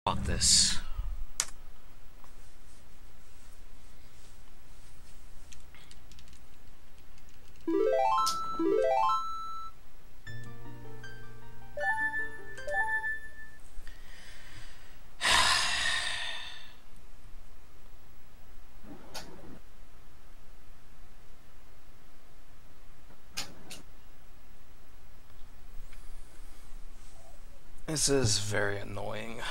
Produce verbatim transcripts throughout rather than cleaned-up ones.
Fuck this. This is very annoying.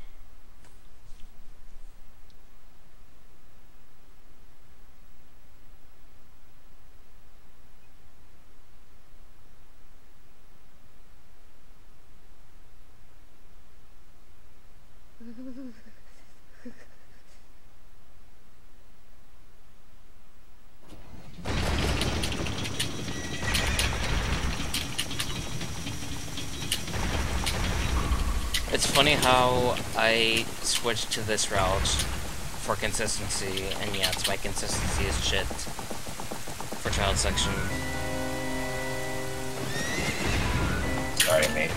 It's funny how I switched to this route for consistency, and yet my consistency is shit for child section. Sorry, mate.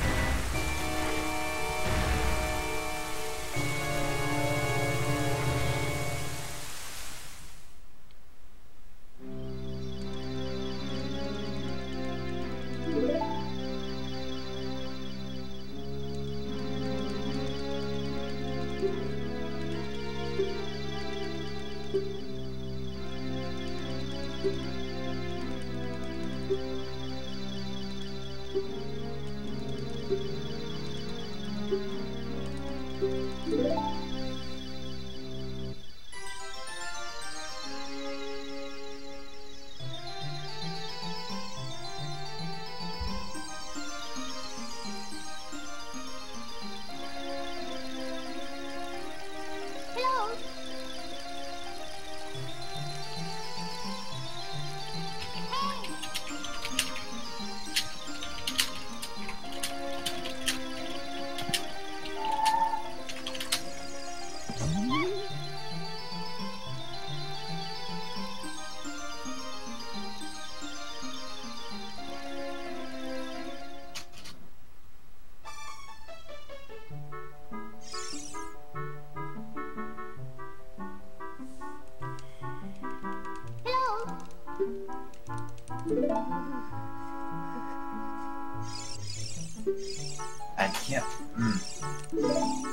I can't. Mm.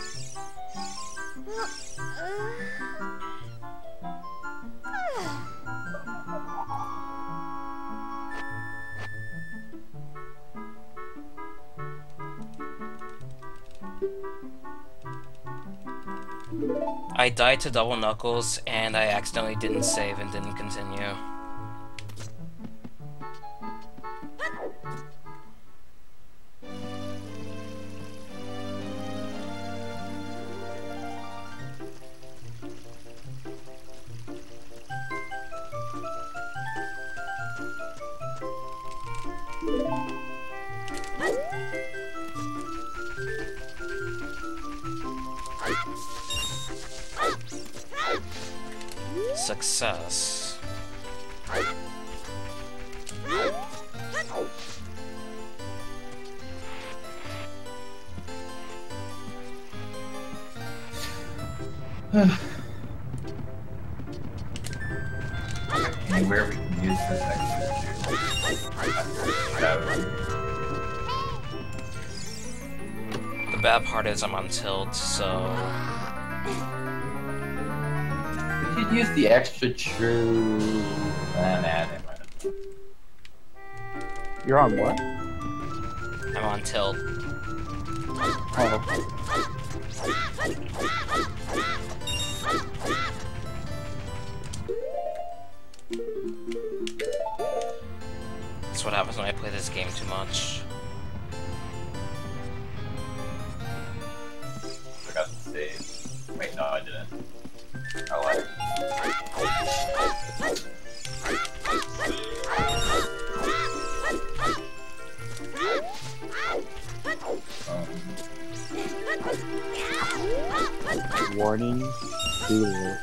I died to double knuckles, and I accidentally didn't save and didn't continue. Success. Anywhere we can use this extra The bad part is I'm on tilt, so... We could use the extra true... Nah, nah, never mind. You're on what? I'm on tilt. Oh. That's what happens when I play this game too much. Forgot to save. Wait, no, I didn't. I lied. Um. Warning. Dealer.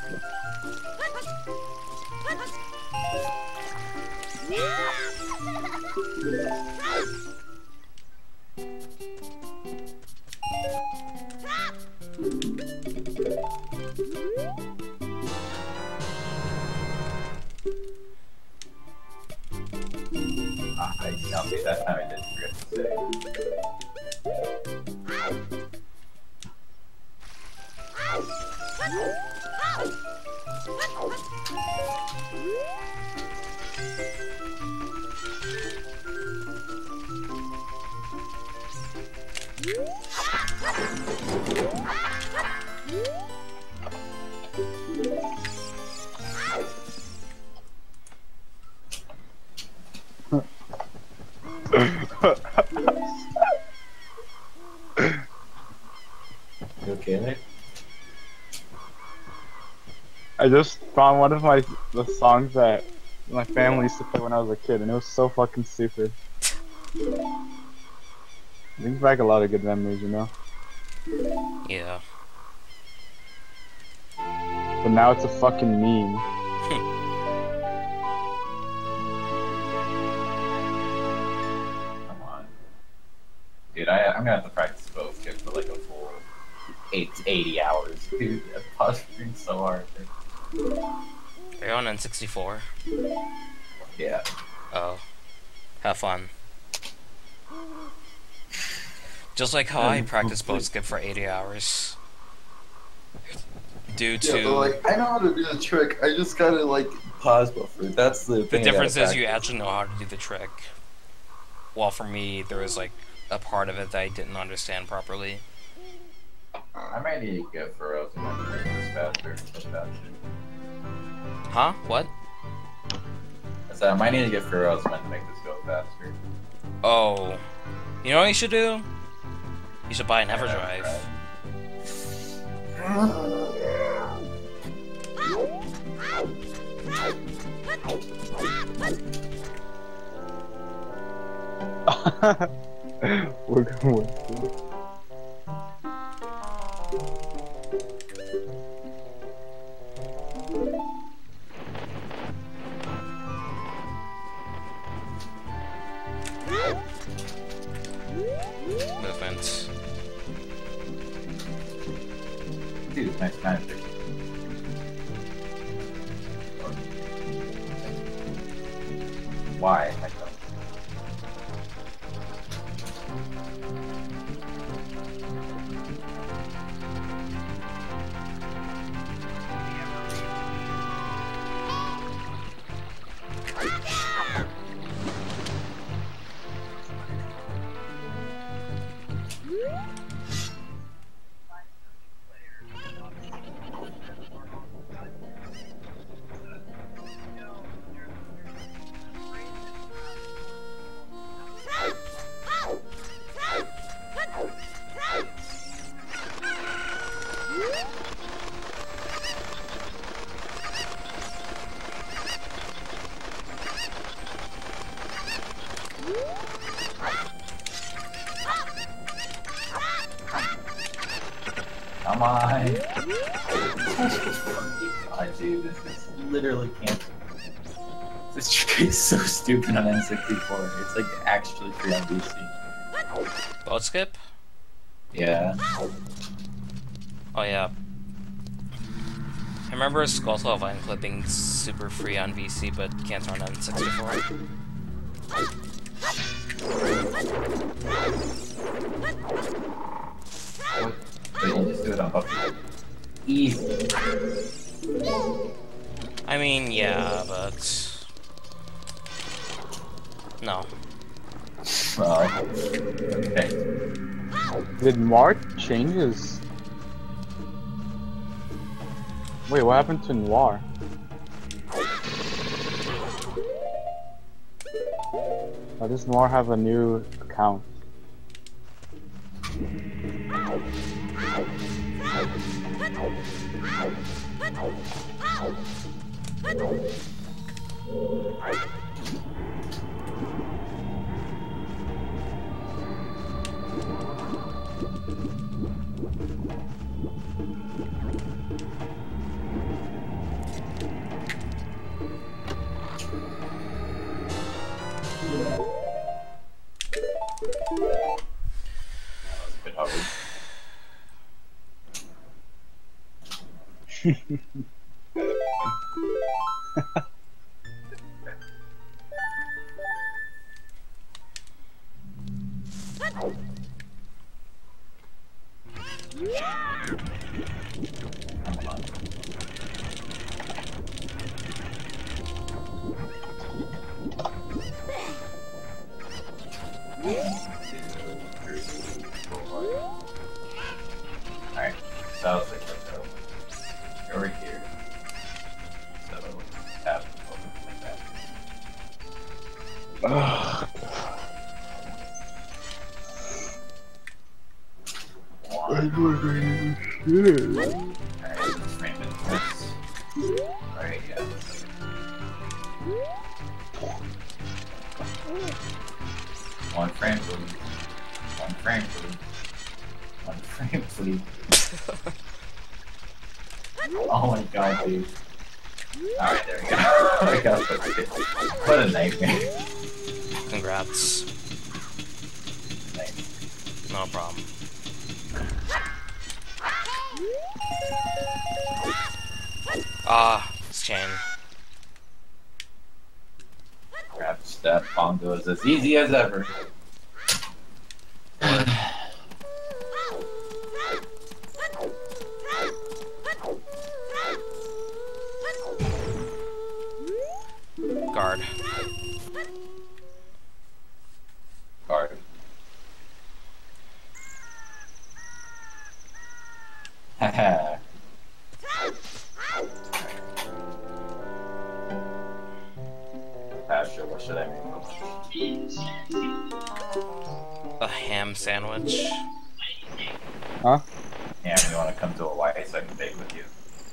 You okay there? I just found one of my the songs that my family used to play when I was a kid, and it was so fucking stupid. Brings back a lot of good memories, you know. Yeah. But now it's a fucking meme. Come on. Dude, I, I'm gonna have to practice both skip for like a full eight to eighty hours. Dude, that posturing so hard. Are you on N sixty-four? Yeah. Oh. Have fun. Just like how I practice boat skip for eighty hours. Due to... Yeah, but like, I know how to do the trick, I just gotta like pause buffer. That's the The thing. difference is you actually know how to do the trick. While for me, there was like a part of it that I didn't understand properly. I might need to get Furrows and then make this faster. faster. Huh? What? I said I might need to get Furrows and then make this go faster. Oh. You know what you should do? You should buy an Yeah, EverDrive. We're going with it. Movement. Dude, nice magic. Why? I don't. Come on. God, dude, this is literally can't. This trick is so stupid on N sixty-four. It's like actually free on V C. Boat skip? Yeah. Oh yeah. I remember Skulltop Vine clipping super free on V C, but can't run on N sixty-four. What? Wait, you just do it on Buffy. Easy. I mean, yeah, but... No. Well, okay. Did Mark change his... Wait, what happened to Noir? Why does Noir have a new account? A bit hard. Come on. So I was like, oh, you're over here. So tap open like that. Ugh. One. Shit. Alright, let's frame it first. Alright, yeah. One frame, please. One frame, please. One frame, please. Oh my god, dude. Alright, there we go. I got it. What a nightmare. Congrats. Nice. No problem. Ah, it's chain. Grab step bongo is as easy as ever. Guard. Guard. Haha. Pasture, what should I make? A ham sandwich. Huh? Yeah, you want to come to Hawaii so I can bake with you?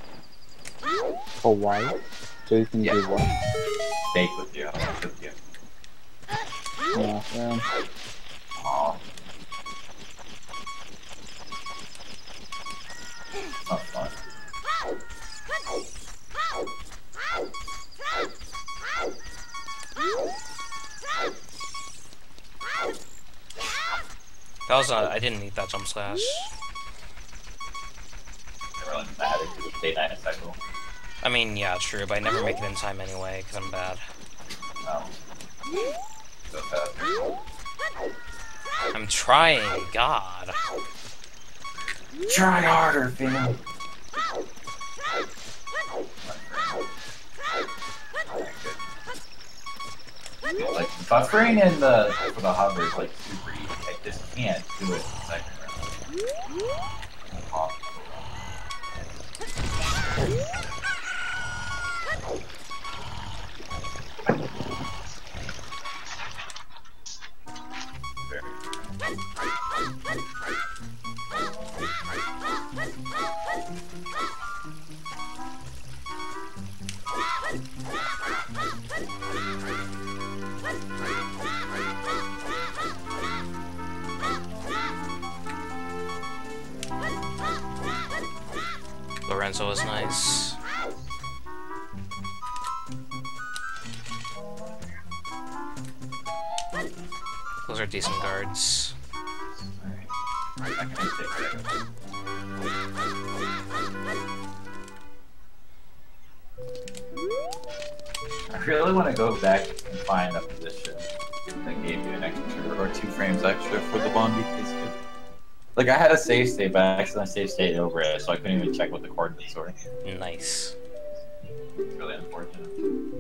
Hawaii? So you can Yeah. do what? Bake with you. I want to cook with you. Yeah, yeah. Aw. It's not fun. That was uh, I didn't need that jump slash. It really doesn't matter because it's day night cycle. I mean, yeah, true, but I never make it in time anyway, because I'm bad. No. So fast. I'm trying, God. Try harder, fam. Like buffering in the for the hover is like super easy. I just can't do it in the second round. Oh. Lorenzo is nice. Those are decent guards. Alright. I can take that. I really want to go back and find a position that gave you an extra or two frames extra for the Bondi case. Like I had a save state, but I accidentally save state over it, so I couldn't even check what the coordinates were. Nice. It's really unfortunate.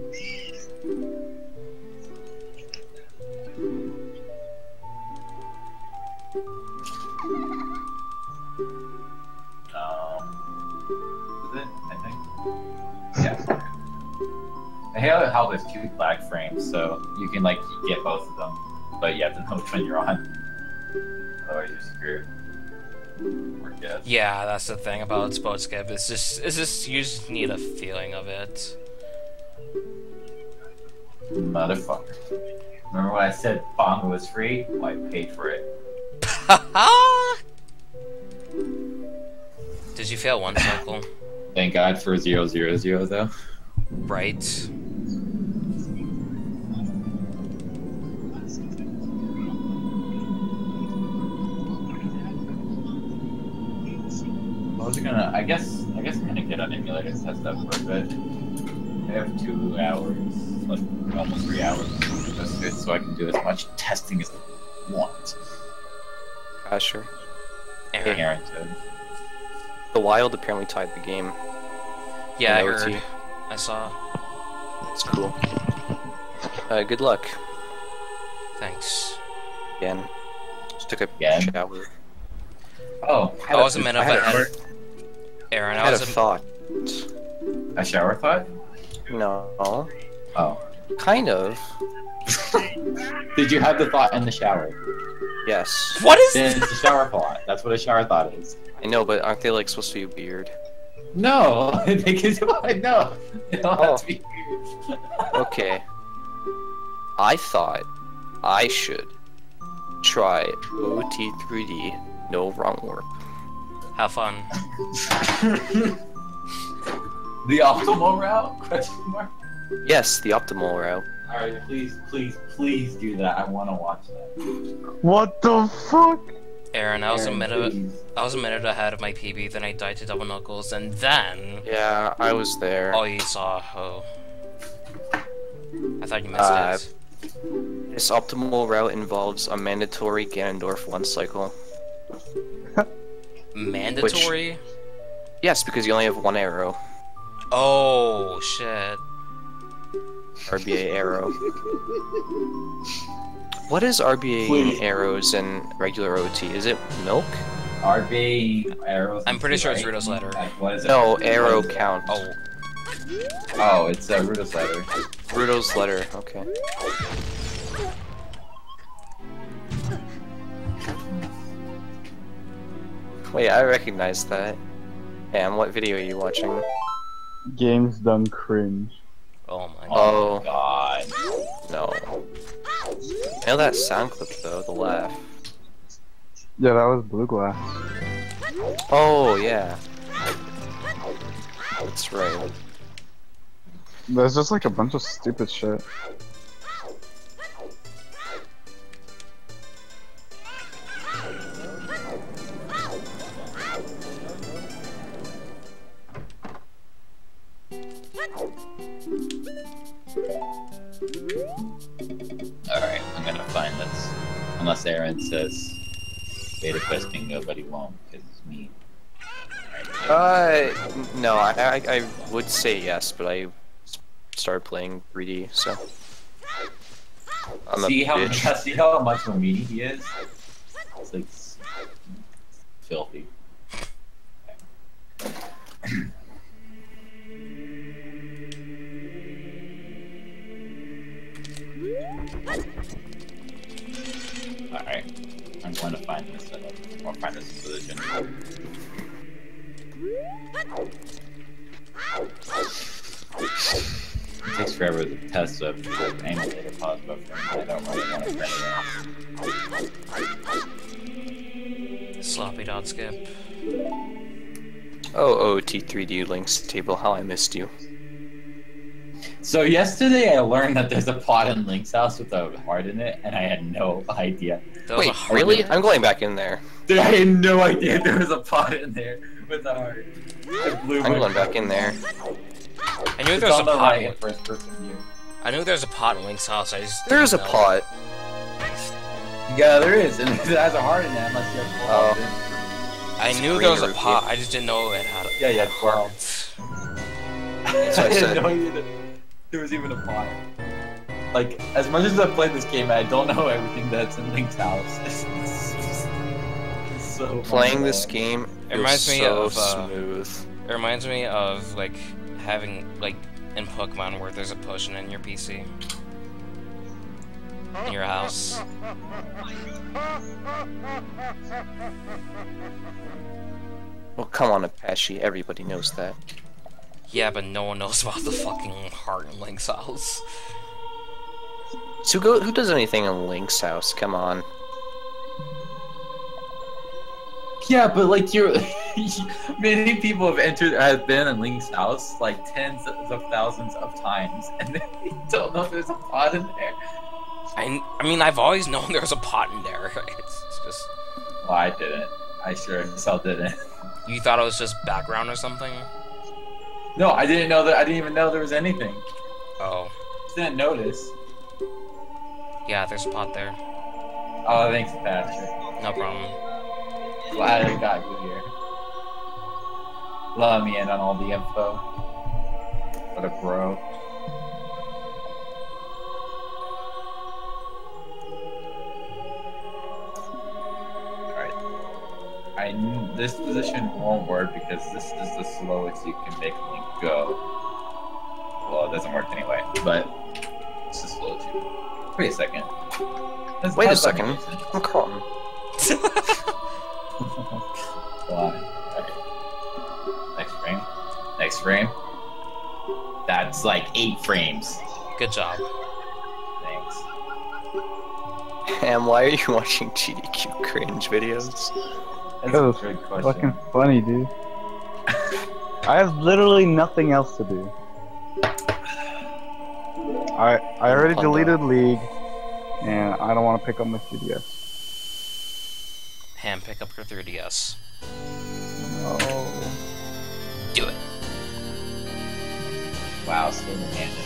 Um, is it? I think. Yeah. I hate how there's two black frames, so you can like get both of them, but you have to know which one you're on. Otherwise you're screwed. Or dead. Yeah, that's the thing about Spot Skip. It's just, it's just, you just need a feeling of it. Motherfucker. Remember when I said Bongo was free? Well, I paid for it. Did you fail one cycle? Thank God for zero zero zero though. Right. I was gonna. I guess. I guess I'm gonna get an emulator and test that for a bit. I have two hours, like almost three hours to test it, so I can do as much testing as I want. Uh, sure. Aaron. Aaron said. The Wild apparently tied the game. Yeah, I in O T. heard. I saw. That's cool. Uh, good luck. Thanks. Again. Just took a Again? shower. Oh, I was a minute I had a ahead. hard- Aaron, I I had a was a, thought. A shower thought? No. Oh. Kind of. Did you have the thought in the shower? Yes. What is Then it's a shower thought. That's what a shower thought is. I know, but aren't they like supposed to be weird? No, because no, they don't Oh. have to be weird. Okay. I thought I should try O T three D no wrong warp. Have fun. The optimal route? Question mark. Yes, the optimal route. All right, please, please, please do that. I want to watch that. What the fuck? Aaron, I was a Aaron, minute. please. I was a minute ahead of my P B. Then I died to double knuckles, and then Yeah, I was there. all you saw. Oh, I thought you missed Uh, it. This optimal route involves a mandatory Ganondorf one cycle. Mandatory? Yes, because you only have one arrow. Oh shit. R B A arrow. What is R B A Please. arrows and regular O T? Is it milk? R B arrows. I'm pretty sure it's right? Ruto's letter. Like, what is it? No, What arrow is it? count. Oh, Oh, it's uh, Ruto's letter. Ruto's letter, okay. Wait, I recognize that. Damn, what video are you watching? Games done cringe. oh my god. Oh. God. No. I know that sound clip though, the laugh. Yeah, that was Blue Glass. Oh, yeah. That's right. There's just like a bunch of stupid shit. Alright, I'm gonna find this. Unless Aaron says beta quest bingo, but he won't, because it's me. Uh, no, I, I, I would say yes, but I started playing three D, so. I'm see a how bitch. see how much more meaty he is? It's like s- filthy. Alright. I'm going to find this setup. Or find this position. It takes forever to test up the emulator pause buffer, and I don't really want to print it out. Sloppy dot skip. Oh, O T three D links table, how I missed you. So yesterday I learned that there's a pot in Link's house with a heart in it, and I had no idea. That was a Wait, hard really? one. I'm going back in there. Dude, I had no idea there was a pot in there with a heart. It blew I'm my going back in there. I knew It's there was a on the pot. right in first person view. I knew there was a pot in Link's house. I just There's a didn't know. pot. Yeah, there is, and it has a heart in it unless you have four Oh. hearts in. I It's knew green there was a root pot. beer. I just didn't know it had. A Yeah, you had four heart. So I I didn't said- know either. There was even a pot. Like, as much as I played this game, I don't know everything that's in Link's house. It's, it's, it's so Playing this fun. game It reminds feels me so of, uh, smooth. It reminds me of like having like in Pokemon where there's a potion in your P C. In your house. Well, come on, Apache. Everybody knows that. Yeah, but no one knows about the fucking heart in Link's house. So go, who does anything in Link's house? Come on. Yeah, but like you're, many people have entered, have been in Link's house like tens of thousands of times, and they don't know there's a pot in there. I, I mean, I've always known there was a pot in there. It's, it's just Well, I didn't. I sure as hell didn't. you thought it was just background or something. No, I didn't know that. I didn't even know there was anything. Oh, Just didn't notice. yeah, there's a pot there. Oh, thanks, Patrick. No problem. Glad I got you here. Let me in on all the info. What a bro. Alright. I I this position won't work because this is the slowest you can make Link go. Well, it doesn't work anyway, but it's the slowest you. Wait a second. That's, Wait a that's not second. making sense. I'm calm. Why? Okay. Next frame. Next frame. That's like eight frames. Good job. Thanks. Ham, why are you watching G D Q cringe videos? That's That a was good question. fucking funny, dude. I have literally nothing else to do. I I already Fun deleted League, and I don't want to pick up my three D S. Ham, pick up your three D S. Oh. Do it. Wow, still demanding.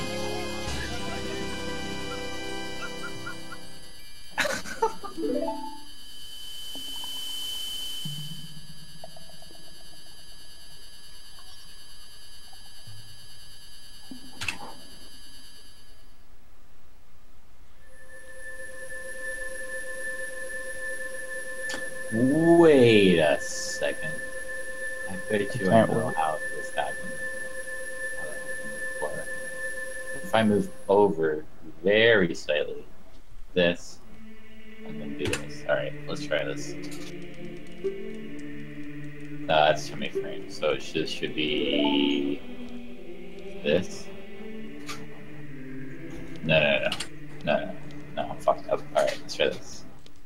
Wait a second. I bet you I can't know wait. how this happened. How that happened before. If I move over very slightly, this, and then do this. Alright, let's try this. No, that's too many frames, so it should, should be this. No, no, no, no, no, no, I'm fucked up. Alright, let's try this.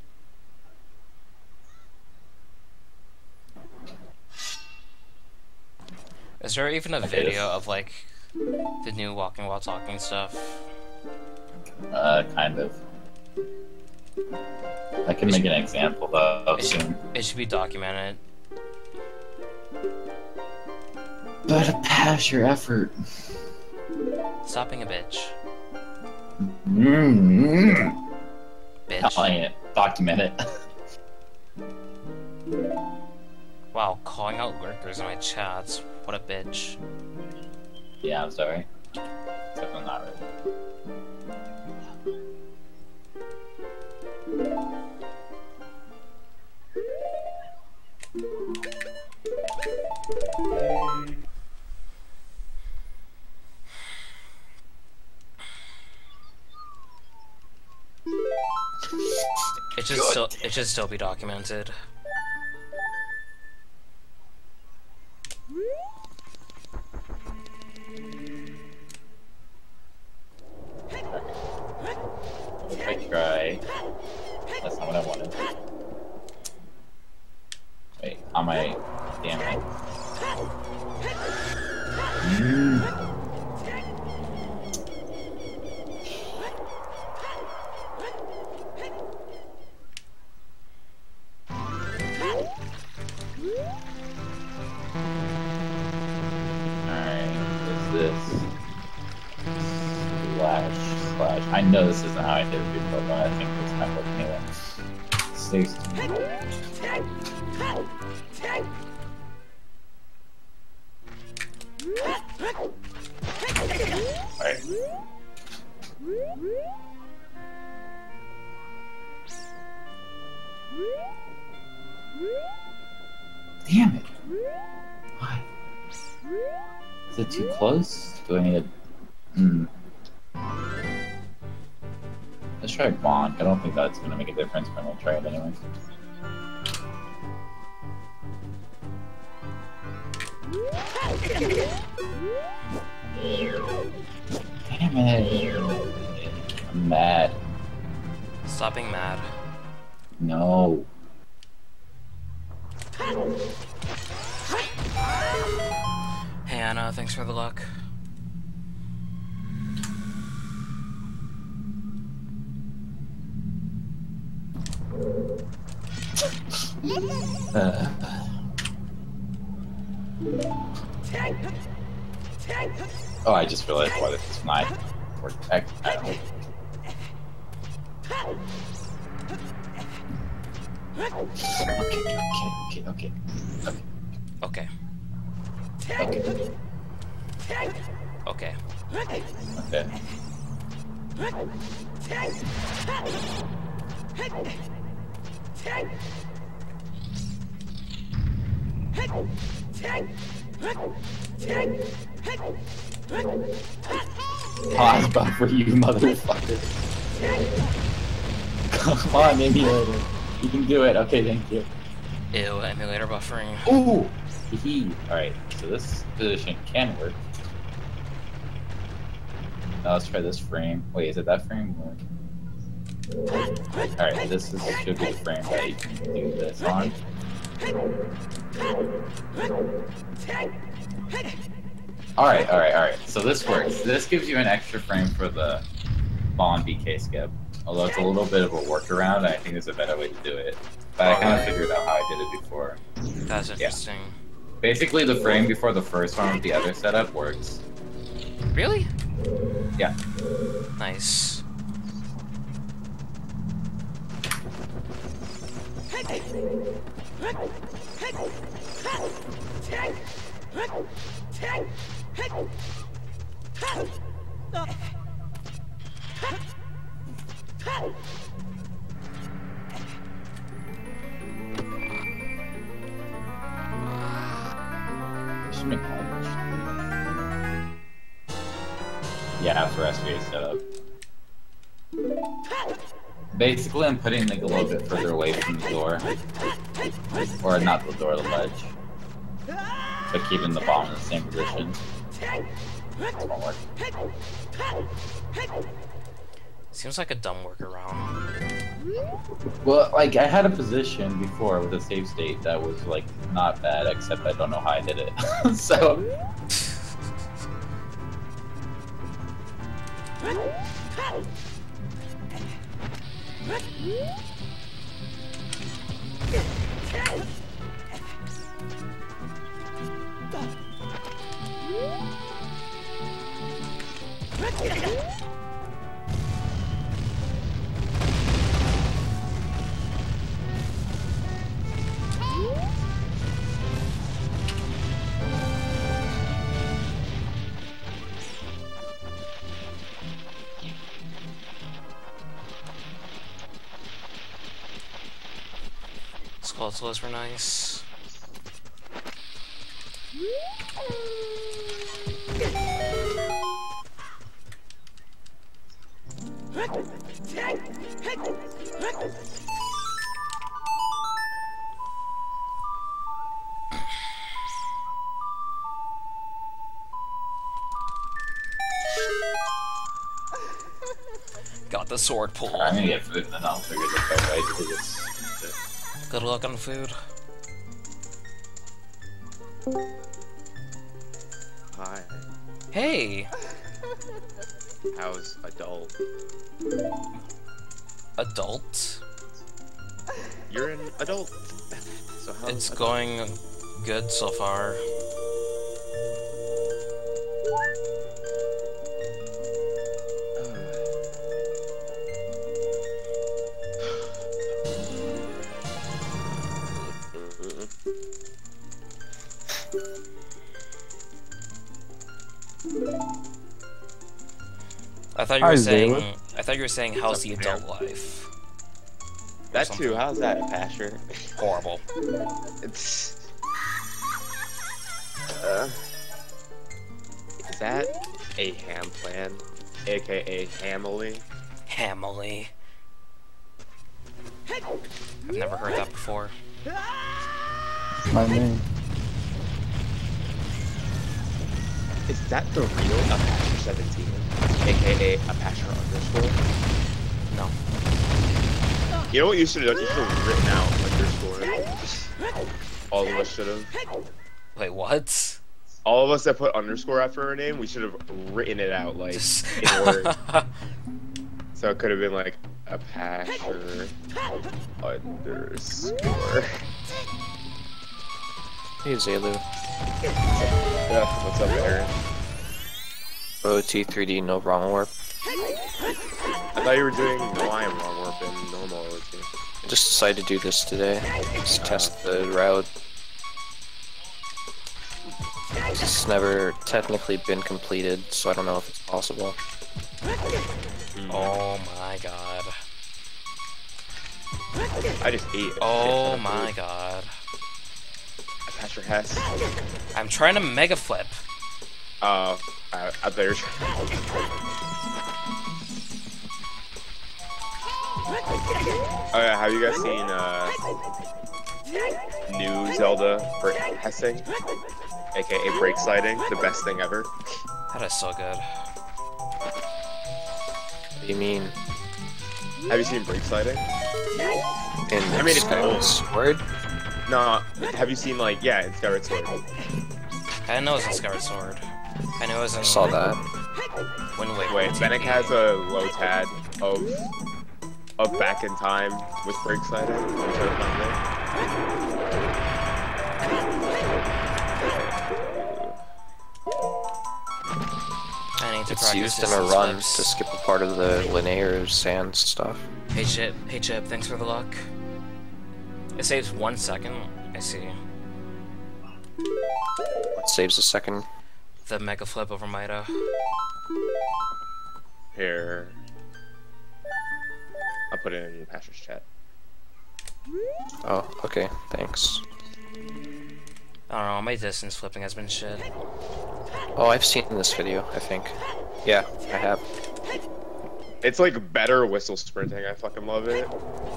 Is there even a Okay, video this- of like the new walking while talking stuff? Uh, kind of. I can make an example though It should, soon. it should be documented. But pass your effort. Stop being a bitch. Mm-hmm. Bitch. Telling it. Document it. Wow, calling out lurkers in my chats. What a bitch. Yeah, I'm sorry. Except I'm not really. It should still it should still be documented. If I try. That's not what I wanted. Wait, on my. Damn it. Mm. Alright, what's this? Slash, slash. I know this isn't how I did it before, but I think this might work anyway. sixteen. Alright. Damn it! Why? Is it too close? Do I need a... Hmm. Let's try Bonk. I don't think that's gonna make a difference, but I'm gonna try it anyway. Damn it! I'm mad. Stop being mad. No. Hey Anna, thanks for the luck. Uh. Oh, I just realized why this is not working. I, I don't. Okay, okay, okay, okay. Okay. Okay. Okay. Okay. Pause buffer, you motherfucker. Come on, emulator. You can do it. Okay, thank you. Ew, emulator buffering. Ooh! Hee. Alright, so this position can work. Now let's try this frame. Wait, is it that frame? Alright, this is, should be the frame that you can do this on. Alright, alright, alright. So this works. This gives you an extra frame for the spawn B K skip. Although it's a little bit of a workaround, I think there's a better way to do it. But I kind of figured out how I did it before. That's interesting. Yeah. Basically, the frame before the first one with the other setup works. Really? Yeah. Nice. Yeah, for S V A setup. Basically, I'm putting Nick a little bit further away from the door. Or not the door, the ledge. But keeping the bomb in the same position. This won't work. Seems like a dumb workaround. Well, like, I had a position before with a save state that was, like, not bad, except I don't know how I did it. So... Skulls were nice. Got the sword pull. I'm gonna get food and then I'll figure this out, right? Because it's... Good luck on food. Hi. Hey! How's adult? Adult? You're an adult. So how's It's adult? going good so far. I thought you were Hi, saying. Zayla. I thought you were saying how's the adult life? That something. too. How's that, Pasher? Horrible. It's. Uh, is that a ham plan, aka Hamily? Hamily. I've never heard that before. My name. Is that the real Apacher seventeen, aka Apacher underscore? No. You know what you should have done? You should have written out underscore. All of us should have. Wait, what? All of us that put underscore after our name, we should have written it out like Just... in words. So it could have been like Apacher underscore. Hey, Zaylu. Yeah, what's up, Aaron? O T three D, no wrong warp. I thought you were doing no I am wrong warp and normal O T. I just decided to do this today. Just test the route. It's never technically been completed, so I don't know if it's possible. Mm. Oh my god. I just ate. Oh my god. Pastor Hess. I'm trying to mega flip. Uh, I, I thought you were trying. Oh yeah, have you guys seen uh, new Zelda for Hessing? A K A brake sliding, the best thing ever. That is so good. What do you mean? Have you seen brake sliding? In I mean, it's Skyward old. Sword? No, have you seen like, yeah, it's Skyward Sword. I didn't know it was in Skyward Sword. I knew it was in. I saw that. Wind Waker. Wait, Fennec has a low tad of of back in time with brake sliding. I'm trying to find it. I need to It's practice used in a distance run flips. to skip a part of the linear sand stuff. Hey Chip, hey Chip, thanks for the luck. It saves one second. I see. What saves a second? The mega flip over Maida. Here, I'll put it in the pastor's chat. Oh, okay, thanks. I don't know, my distance flipping has been shit. Oh, I've seen this video, I think. Yeah, I have. It's like better whistle sprinting. I fucking love it.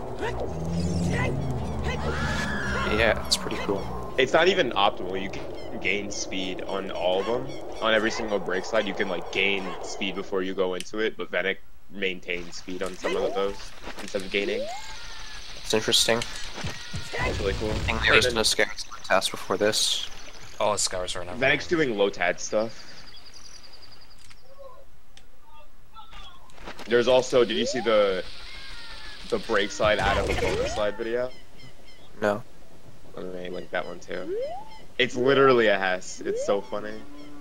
Yeah, it's pretty cool. It's not even optimal. You can gain speed on all of them. On every single brake slide, you can like gain speed before you go into it, but Venic maintains speed on some of those instead of gaining. It's interesting. It's really cool. I think there was no Skyward Sword task before this. Oh, it's Skyward Sword now. Venic's doing low tad stuff. There's also, did you see the the brake slide out of a bonus slide video? No. Let me link that one too. It's literally a Hess. It's so funny.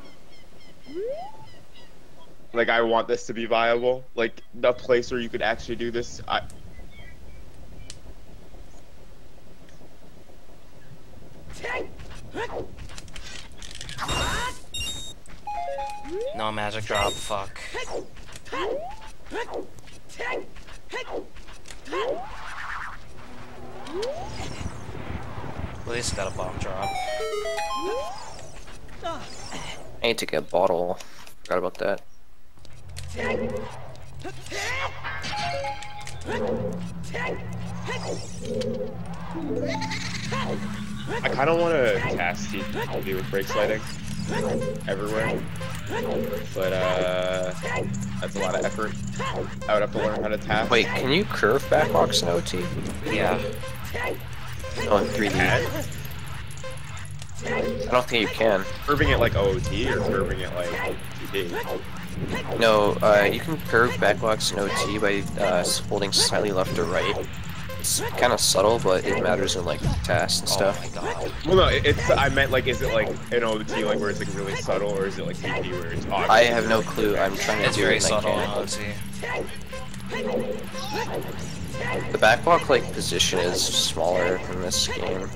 Like, I want this to be viable. Like, the place where you could actually do this. I. No magic drop, fuck. At least got a bomb drop. I need to get a bottle. Forgot about that. I kind of want to task T V with brake sliding everywhere, but uh, that's a lot of effort. I would have to learn how to task. Wait, can you curve backwalks in O T? Yeah. Oh, in three D. I don't think you can. Curving it like O O T or curving it like T V? No, uh, you can curve backwalks in O T by uh, holding slightly left or right. It's kind of subtle, but it matters in like tasks and Oh stuff. my god. Well, no, it's. I meant like, is it like an O O T like where it's like really subtle, or is it like T V where it's obvious? I have no clue. I'm trying to It's do very it and I subtle, can't. let's see. The backwalk like position is smaller in this game.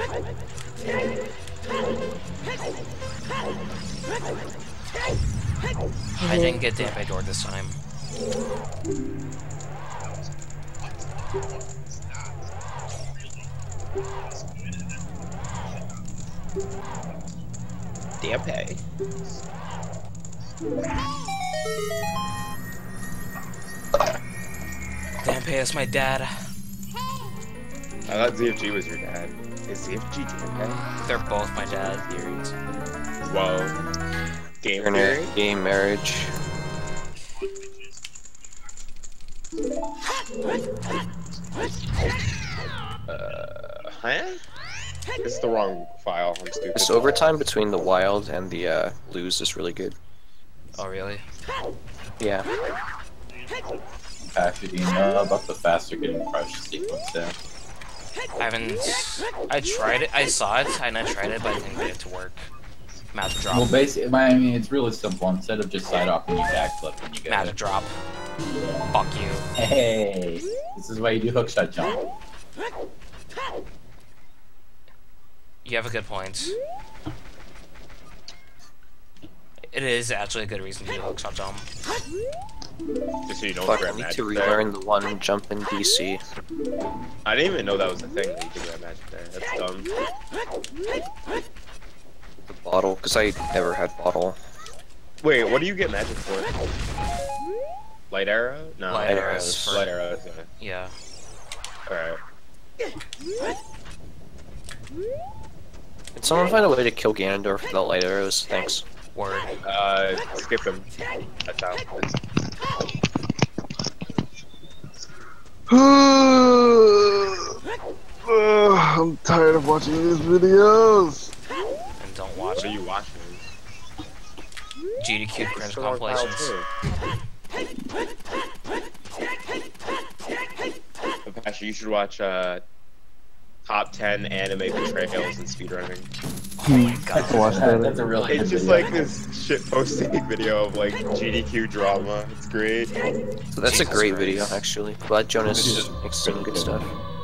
I didn't get dampe door this time. Dampe. Dampe is my dad. I thought Z F G was your dad. Is Z F G Dampe? They're both my dad. Theories. Whoa. Game Turner, theory? game marriage. Uh, huh? This is the wrong file. I'm stupid. This overtime between the wild and the uh, blues is really good. Oh really? Yeah. Actually, do you know about the faster getting crushed sequence there? I haven't. I tried it. I saw it and I tried it, but I didn't get it to work. Magic drop. Well, basically, I mean, it's really simple. Instead of just side off and you backflip when you get Magic it. drop. Fuck you. Hey, this is why you do hookshot jump. You have a good point. It is actually a good reason to do hookshot jump. Just so you don't Fuck, I grab need magic to there. relearn the one jump in D C. I didn't even know that was a thing that you could grab magic there. That's dumb. The bottle, because I never had bottle. Wait, what do you get magic for? Light arrow? No. Light Light arrows. arrows. For, Light arrows, yeah. yeah. Alright. Can someone find a way to kill Ganondorf without light arrows? Thanks. Word. Uh, skip him. That's how. I'm tired of watching these videos. And don't watch What are you watching? G D Q cringe Still on file, compilations. too. Actually, you should watch uh, top ten anime portrayals in speedrunning. Oh my god. Watch that. That's a really It's good just video. like this shit posting video of like G D Q drama. It's great. So that's Jesus a great Christ. video, actually. Glad Jonas makes some good stuff.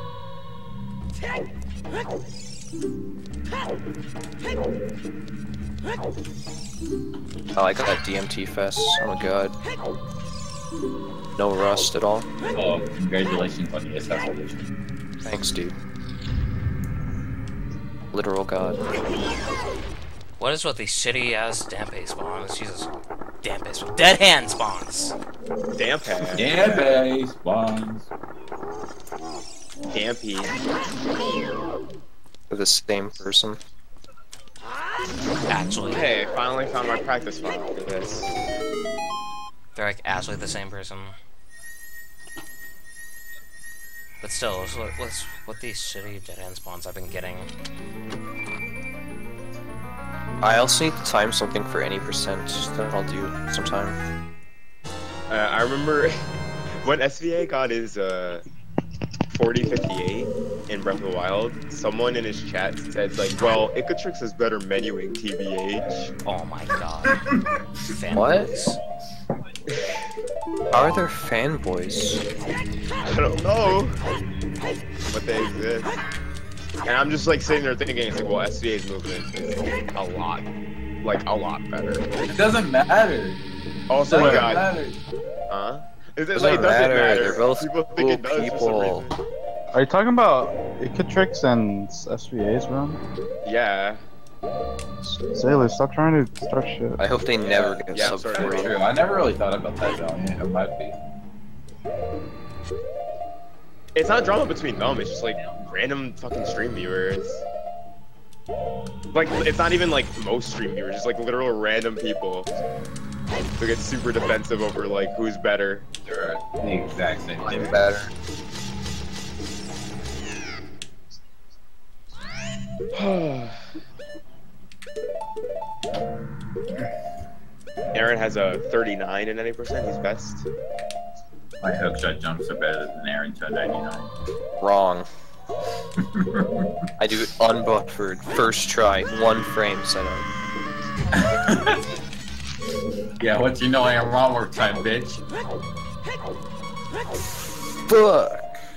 I like that D M T fest. Oh my god. No rust at all. Oh, congratulations on the assassination. Thanks, dude. Literal god. What is with these shitty ass Dampe spawns? Jesus. Dampe spawns. Dead hand spawns! Damp hand. Yeah, base ones. Dampy. For the same person. Actually. Hey, finally found my practice file for this. They're like actually the same person. But still, what's, what's what these shitty dead end spawns I've been getting? I also need to time something for any percent that I'll do sometime. Uh, I remember when S V A got his uh, forty fifty-eight in Breath of the Wild, someone in his chat said like, well, Icatrix is better menuing T B H. Oh my god. What? Fanboys. How are there fanboys? I don't know, but they exist. And I'm just like sitting there thinking, it's like, well, S V A's movement is a lot, like a lot better. It doesn't matter. Also, It you doesn't got, matter. huh? It, Doesn't like, it doesn't matter, matter. they're both people think it cool does for some people. reason. Are you talking about Icatrix and S V A's run? Yeah. Sailor, stop trying to start shit. I hope they never get Yeah, I'm sub sorry. That's forty. true. I never really thought about that value. It might be. It's not drama between them, it's just like random fucking stream viewers. Like, it's not even like most stream viewers, just like literal random people who get super defensive over like who's better. They're the exact same I'm thing. better. Aaron has a thirty-nine in any percent, he's best. My hookshot jumps are better than Aaron to a ninety-nine. Wrong. I do it unbuffered, first try, one frame setup. Yeah, what you know ain't wrong work time, bitch. Fuck.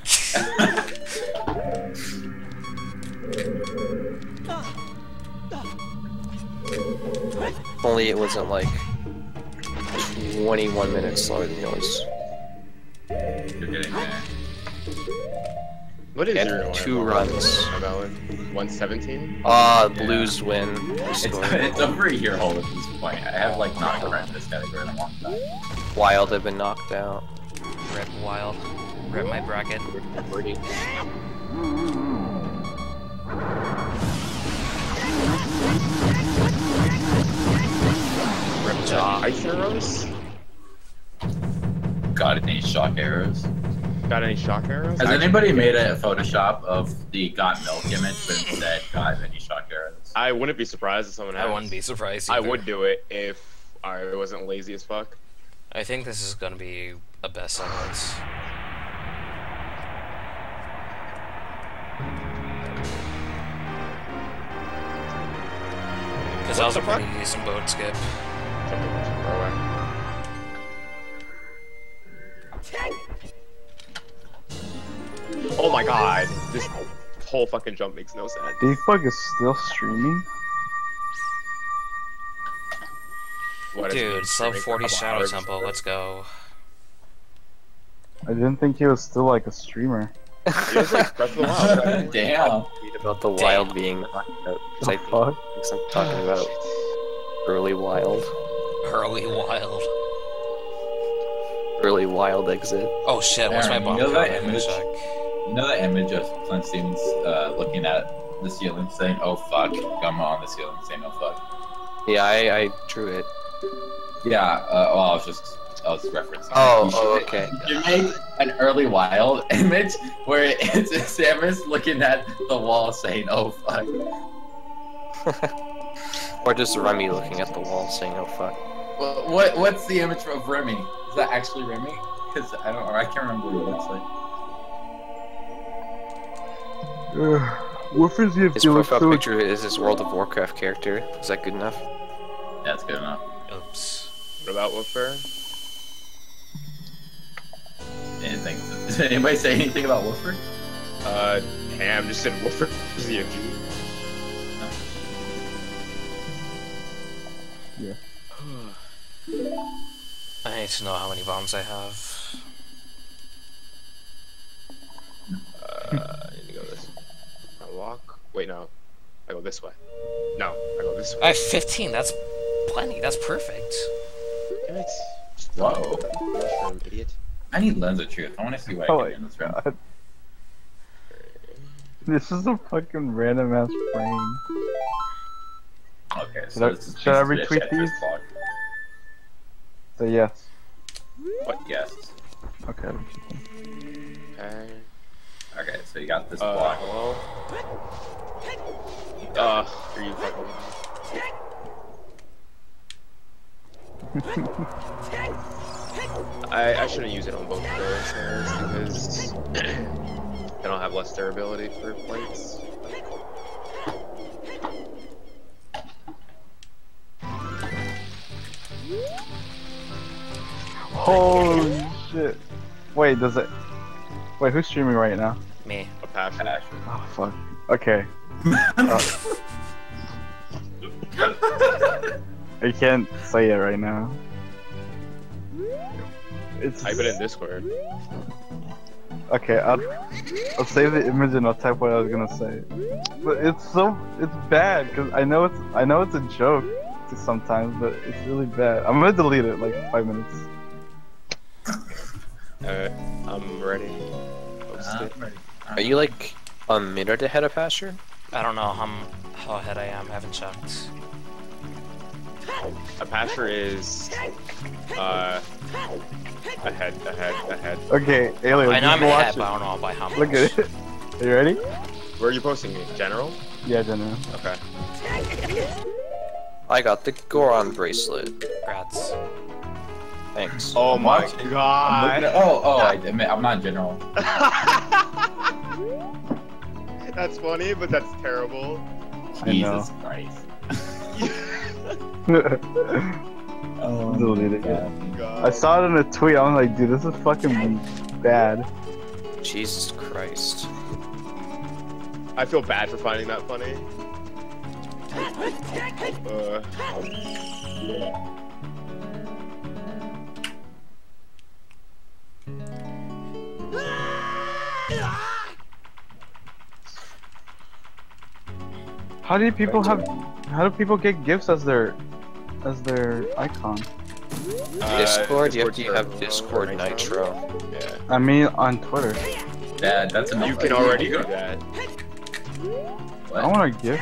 If only it wasn't like twenty-one minutes slower than yours. You're getting there. What is Get your two runs. one seventeen? Ah, Blues win. It's, Score. it's a free hero hole at this point. I have like not cracked this category in a long time. Wild have been knocked out. Rip Wild. Rip my bracket. Rip Jaw. Ice arrows? Got any shock arrows? Got any shock arrows? Has Actually, anybody made a Photoshop of the got milk image but instead got any shock arrows? I wouldn't be surprised if someone I has. wouldn't be surprised I either. would do it if I wasn't lazy as fuck. I think this is gonna be a best segment. Because that was a the fuck? pretty decent boat skip. Oh my god, this whole fucking jump makes no sense. Bug is still streaming? What is Dude, it, sub streaming for a forty couple Shadow hours? Temple, let's go. I didn't think he was still like a streamer. It was like Breath of the Wild. Right? Damn. Read about the Damn. wild being knocked out. 'Cause I think Fuck. I'm talking about early wild. Early wild. Early wild exit. Oh shit, what's my Aaron, bomb you know that count? Let me image? check. You know that image of Clint Stevens uh, looking at the ceiling saying, "Oh fuck," Gummo on the ceiling saying, "Oh fuck." Yeah, I, I drew it. Yeah. Uh, well, I was just I was referencing. Oh, You should- oh, okay. You made an early wild image where it's Samus looking at the wall saying, "Oh fuck." Or just Remy looking at the wall saying, oh fuck. Well, what what's the image of Remy? Is that actually Remy? Because I don't, or I can't remember what it looks like. Wolfers give His feeling profile so picture is his World of Warcraft character. Is that good enough? That's good enough. Oops. What about Woofer? Anything? Did anybody say anything about Wolford? Uh, Ham just said Woofer Z M G. I need to know how many bombs I have. Uh, I need to go this. I walk. Wait, no. I go this way. No, I go this way. I have fifteen, that's plenty, that's perfect. Damn it. Whoa. Mushroom, idiot. I need lens of truth. I want to see what Oh I my can do in this room. god. This is a fucking random ass frame. Okay, Should so I- this is should I basically a retweet Tetris these? block. Say yes. What? Yes. Okay. Okay. Okay, so you got this Uh, block. hello? Uh, are you fucking... I, I shouldn't use it on both of those things because they don't have less durability for plates. Holy shit. Wait, does it... Wait, who's streaming right now? Me. A passion. Oh, fuck. Okay. Uh, I can't say it right now. It's... Type it in Discord. Okay, I'll, I'll save the image and I'll type what I was gonna say. But it's so... It's bad, because I know it's... I know it's a joke to sometimes, but it's really bad. I'm gonna delete it, like, five minutes. Alright, I'm ready. Post Uh, it. I'm ready. Are you like a minute ahead of Pasture? I don't know how, how ahead I am, I haven't checked. A passer is uh ahead, ahead, ahead. Okay, Alien, I know I'm just watch ahead, it. but I don't know by how much. Look at it. Are you ready? Where are you posting me? General? Yeah, Jenna. Okay. I got the Goron bracelet. Congrats. Thanks. Oh my I'm looking god. at- oh, oh, I admit, I'm not general. That's funny, but that's terrible. I know. Jesus Christ. Oh, deleted it. God. I saw it in a tweet. I was like, dude, this is fucking bad. Jesus Christ. I feel bad for finding that funny. Uh, How do people have? How do people get gifts as their, as their icon? uh, Discord? You have to Discord's have for- Discord for Nitro. Yeah. I mean, on Twitter. Dad, that's enough. You can Like, already you do go- that. What? I want a gift.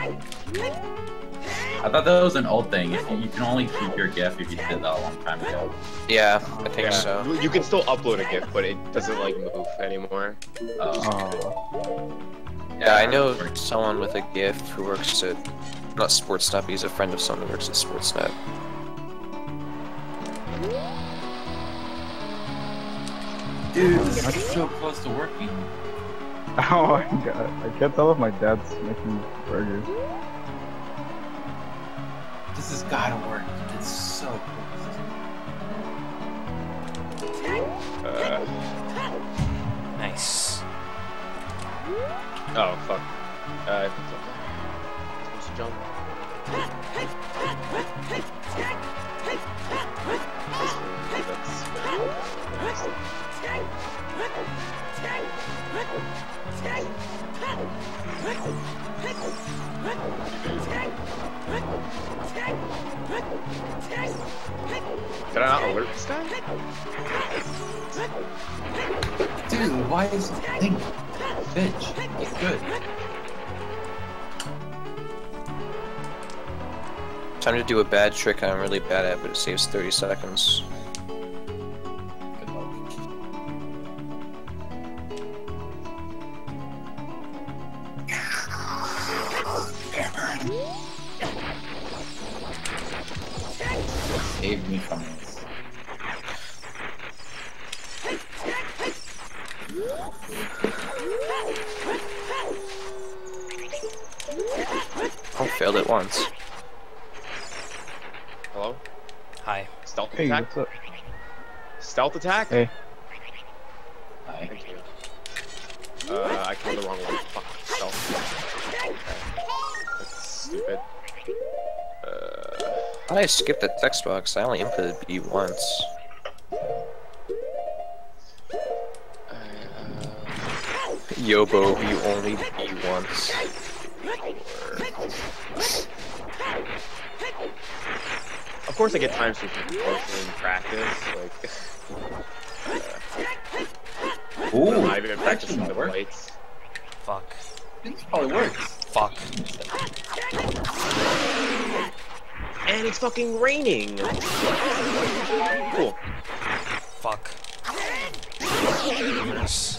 I thought that was an old thing. If you, you can only keep your GIF if you did that a long time ago. Yeah, I think Yeah. so. You- You can still upload a GIF, but it doesn't like move anymore. Oh. Oh. Yeah, I know someone with a GIF who works at, not Sportsnet, but he's a friend of someone who works at Sportsnet. Dude, this is so close to working. Oh my god. I can't tell if my dad's making burgers. This has gotta work. It's so close. Uh, Nice. oh, fuck. Uh, supposed to jump. That's... Did I not alert this guy? Dude, why is Link bitch? It's good. Time to do a bad trick I'm really bad at, but it saves thirty seconds. Good luck. Save me from this. Oh, failed it once. Hello? Hi. Stealth Hey, attack? what's up? Stealth attack? Hey. Hi. Thank you. Uh, I killed the wrong one. Fuck. Stealth. Okay. That's stupid. Uh, I skipped the text box. I only inputted B once. uh, Yobo, you only B once. Of course I get times for in practice, like... Uh, Ooh, I'm not even that practicing actually the might work. plates. Fuck. This probably works. Fuck. And it's fucking raining! Cool. Fuck. Yes.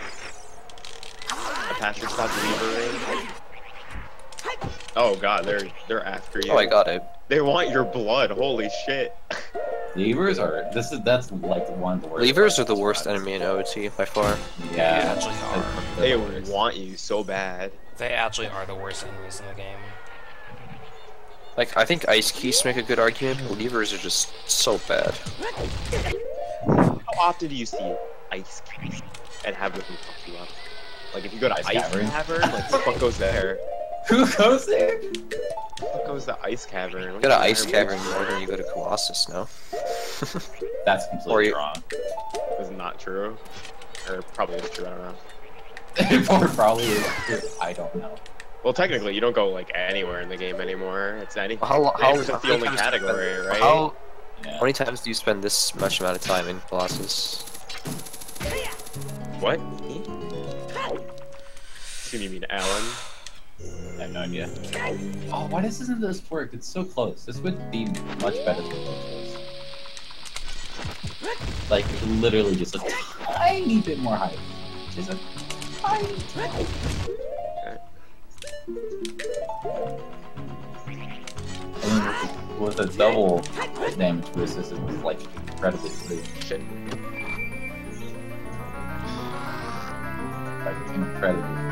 A pastor stopped levering. Oh god, they're they're after you. Oh, I got it. They want your blood, holy shit. Levers are this is that's like one of the worst. Levers are the parts worst of enemy in O T by far. Yeah, They actually are. They the worst. want you so bad. They actually are the worst enemies in the game. Like, I think ice keys make a good argument, but levers are just so bad. How often do you see ice keys and have them fuck you up? Like if you go to Ice Ice Cavern? Cavern, like the fuck goes there? Who goes there? What goes to Ice Cavern? You go to Ice Cavern more than you go to Colossus, no? That's Or completely you- wrong. Is not true. Or probably is true, I don't know. Or probably is true. I don't know. Well, technically, you don't go like anywhere in the game anymore. It's anything. How, how, It's how the only many times do you category, spend- right? How, Yeah. how many times do you spend this much amount of time in Colossus? What? Assume you mean Alan? I have no idea. Oh, why doesn't this work? It's so close. This would be much better than this. Like, literally just a tiny bit more height. Just a tiny, tiny. I mean, with a double damage resist, it was like incredibly free. Shit. Like, incredibly free.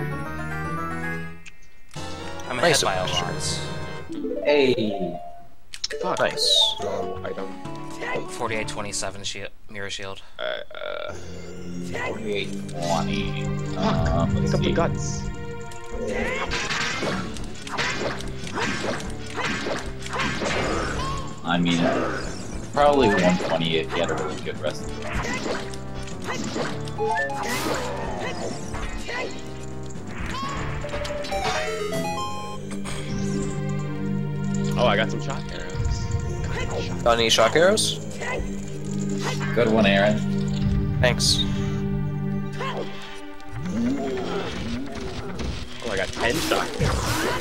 I'm Nice ahead by a of lot. Hey! Fuck. Nice. Oh, I don't. forty-eight twenty-seven shield, mirror shield. Uh, uh. forty-eight twenty. Fuck. Um, Pick let's up the see. guts. I mean, probably one twenty if you had a really good rest of the game. Oh, I got some shock arrows. Got any shock arrows? Good one, Aaron. Thanks. Oh, I got ten shock arrows.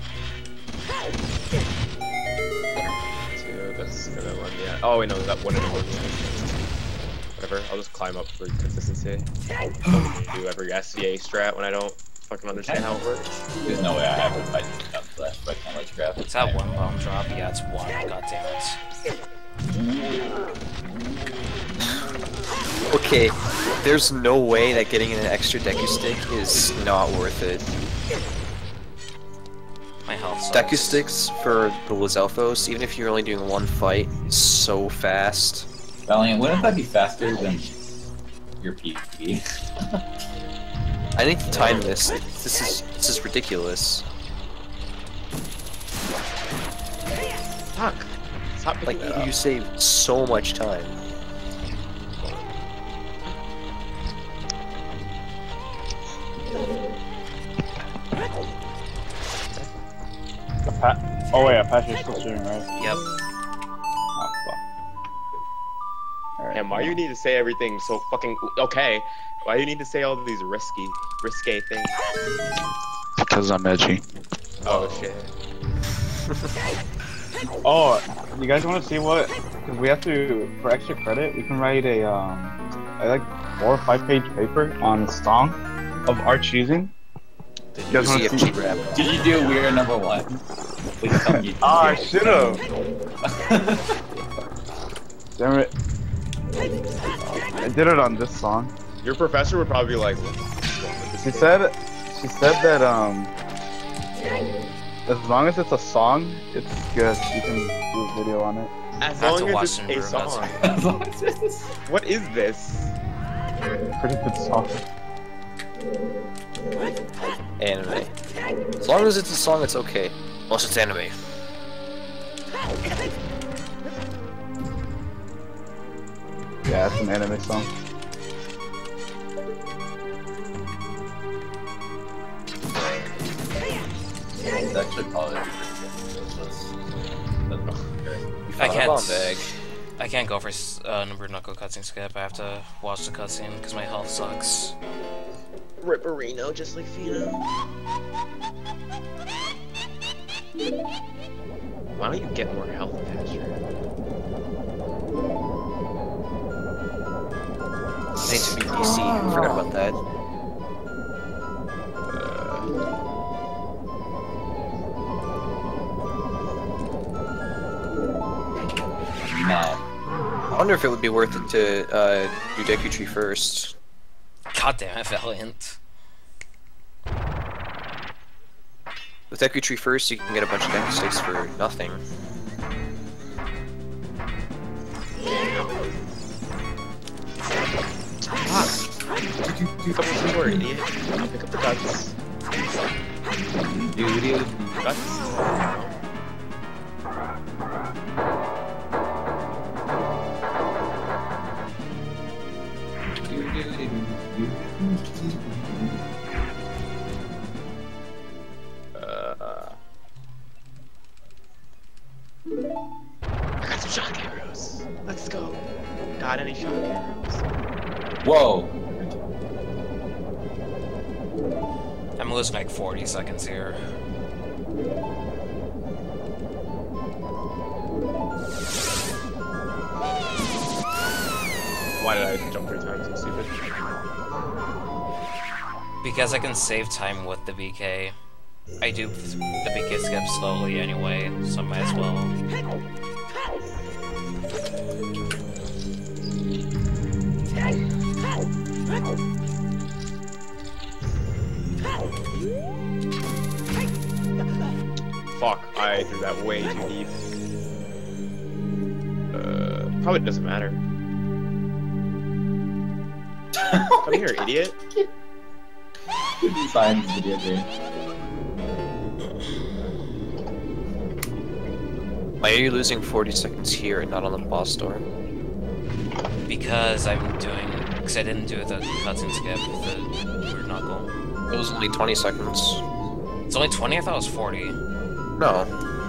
Two, that's the other one, yeah. Oh, wait, no, that one of them. Whatever, I'll just climb up for consistency. Do every S C A strat when I don't fucking understand how it works. There's no way I have it if I didn't have flash, but I can't let you grab it. Is that one bomb drop? Yeah, it's one. God damn it. Okay, there's no way that getting an extra Deku Stick is not worth it. My health sucks. Deku Sticks for the Lizalfos, even if you're only doing one fight, is so fast. Valiant, wouldn't that be faster than your P V P? I need to time this. This is this is ridiculous. Fuck! Stop picking Like, that up. you save so much time. Pa Oh wait, Apache is still streaming, right? Yep. Oh fuck. Alright. And why you need to say everything so fucking okay? Why you need to say all these risky, risque things? Because I'm edgy. Oh shit. Oh, you guys want to see what? Because we have to, for extra credit, we can write a um, a, like four or five page paper on a song of our choosing. Did You guys you wanna C F G see- rap? Did you do weird number one? Please tell me you did. Ah, I should've. Damn it. I did it on this song. Your professor would probably be like, what? What She said, she said that um, as long as it's a song, it's good. You can do a video on it. As I have long to as watch it's some a Bruno, that's song. As long as it's- What is this? Pretty good song. Anime. As long as it's a song, it's okay. Unless it's anime. Yeah, it's an anime song. That should probably be ridiculous. That's not okay. I can't. Bomb bag. I can't go for uh, number knuckle cutscene skip. I have to watch the cutscene because my health sucks. Ripperino, just like Fino. Why don't you get more health faster? Need to be D C. Forgot about that. No. I wonder if it would be worth it to uh, do Deku Tree first. God damn it, Valiant. With Deku Tree first, you can get a bunch of Deku sticks for nothing. Pick up the sword, idiot. I'll pick up the guts. Dude, dude. Guts. Uh, I got some shock arrows. Let's go. Got any shock arrows? Whoa. I'm losing like forty seconds here. Why did I jump three times? I'm stupid. Because I can save time with the B K. I do the B K skip slowly anyway, so I might as well. Fuck, I threw that way too deep. Uh, probably doesn't matter. Come here, idiot. Who designed this video game? Why are you losing forty seconds here and not on the boss door? Because I'm doing. Because I didn't do the cutscene skip with the weird knuckle. It was only twenty seconds. It's only twenty? I thought it was forty. No.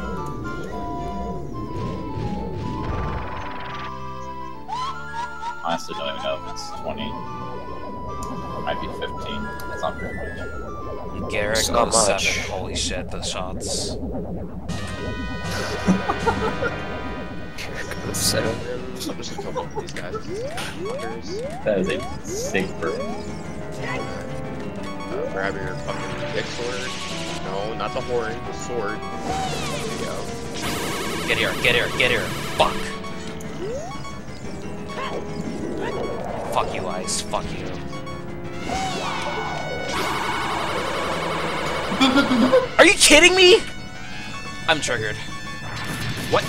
Honestly, don't even know if it's twenty. It might be fifteen. That's not very much. Garrick It's not oh seven. much. Holy shit, the shots. Seven. I'm just gonna kill both of these guys. Fuckers. That is a sick burn. Uh, grab your fucking big sword. No, not the horn, the sword. There you go. Get here, get here, get here. Fuck. Fuck you, Ice. Fuck you. Are you kidding me? I'm triggered. What?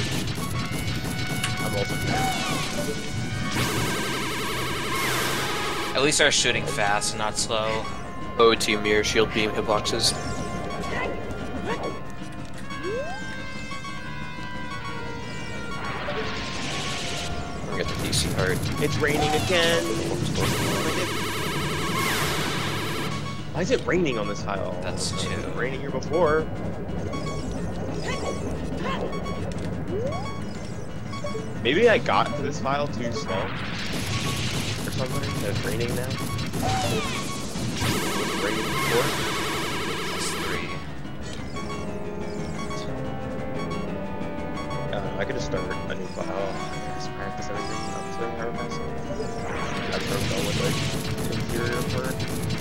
I'm also At least they're shooting fast and not slow. O to mirror shield beam hitboxes. I'll get the D C card. It's raining again. Why is it raining on this tile? That's It two. was raining here before. Maybe I got to this file too slow. Or something. It's raining now. It's raining before. It's three. Uh, I could just start a new file. Just practice everything up to our best. That's where I'm going with like inferior part.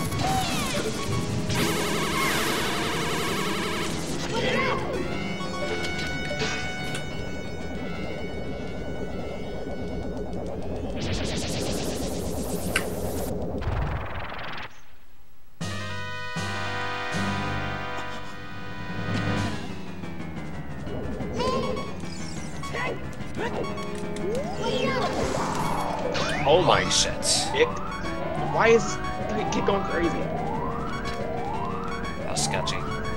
Oh my Holy shit. It, why is this kid going crazy? That was sketchy.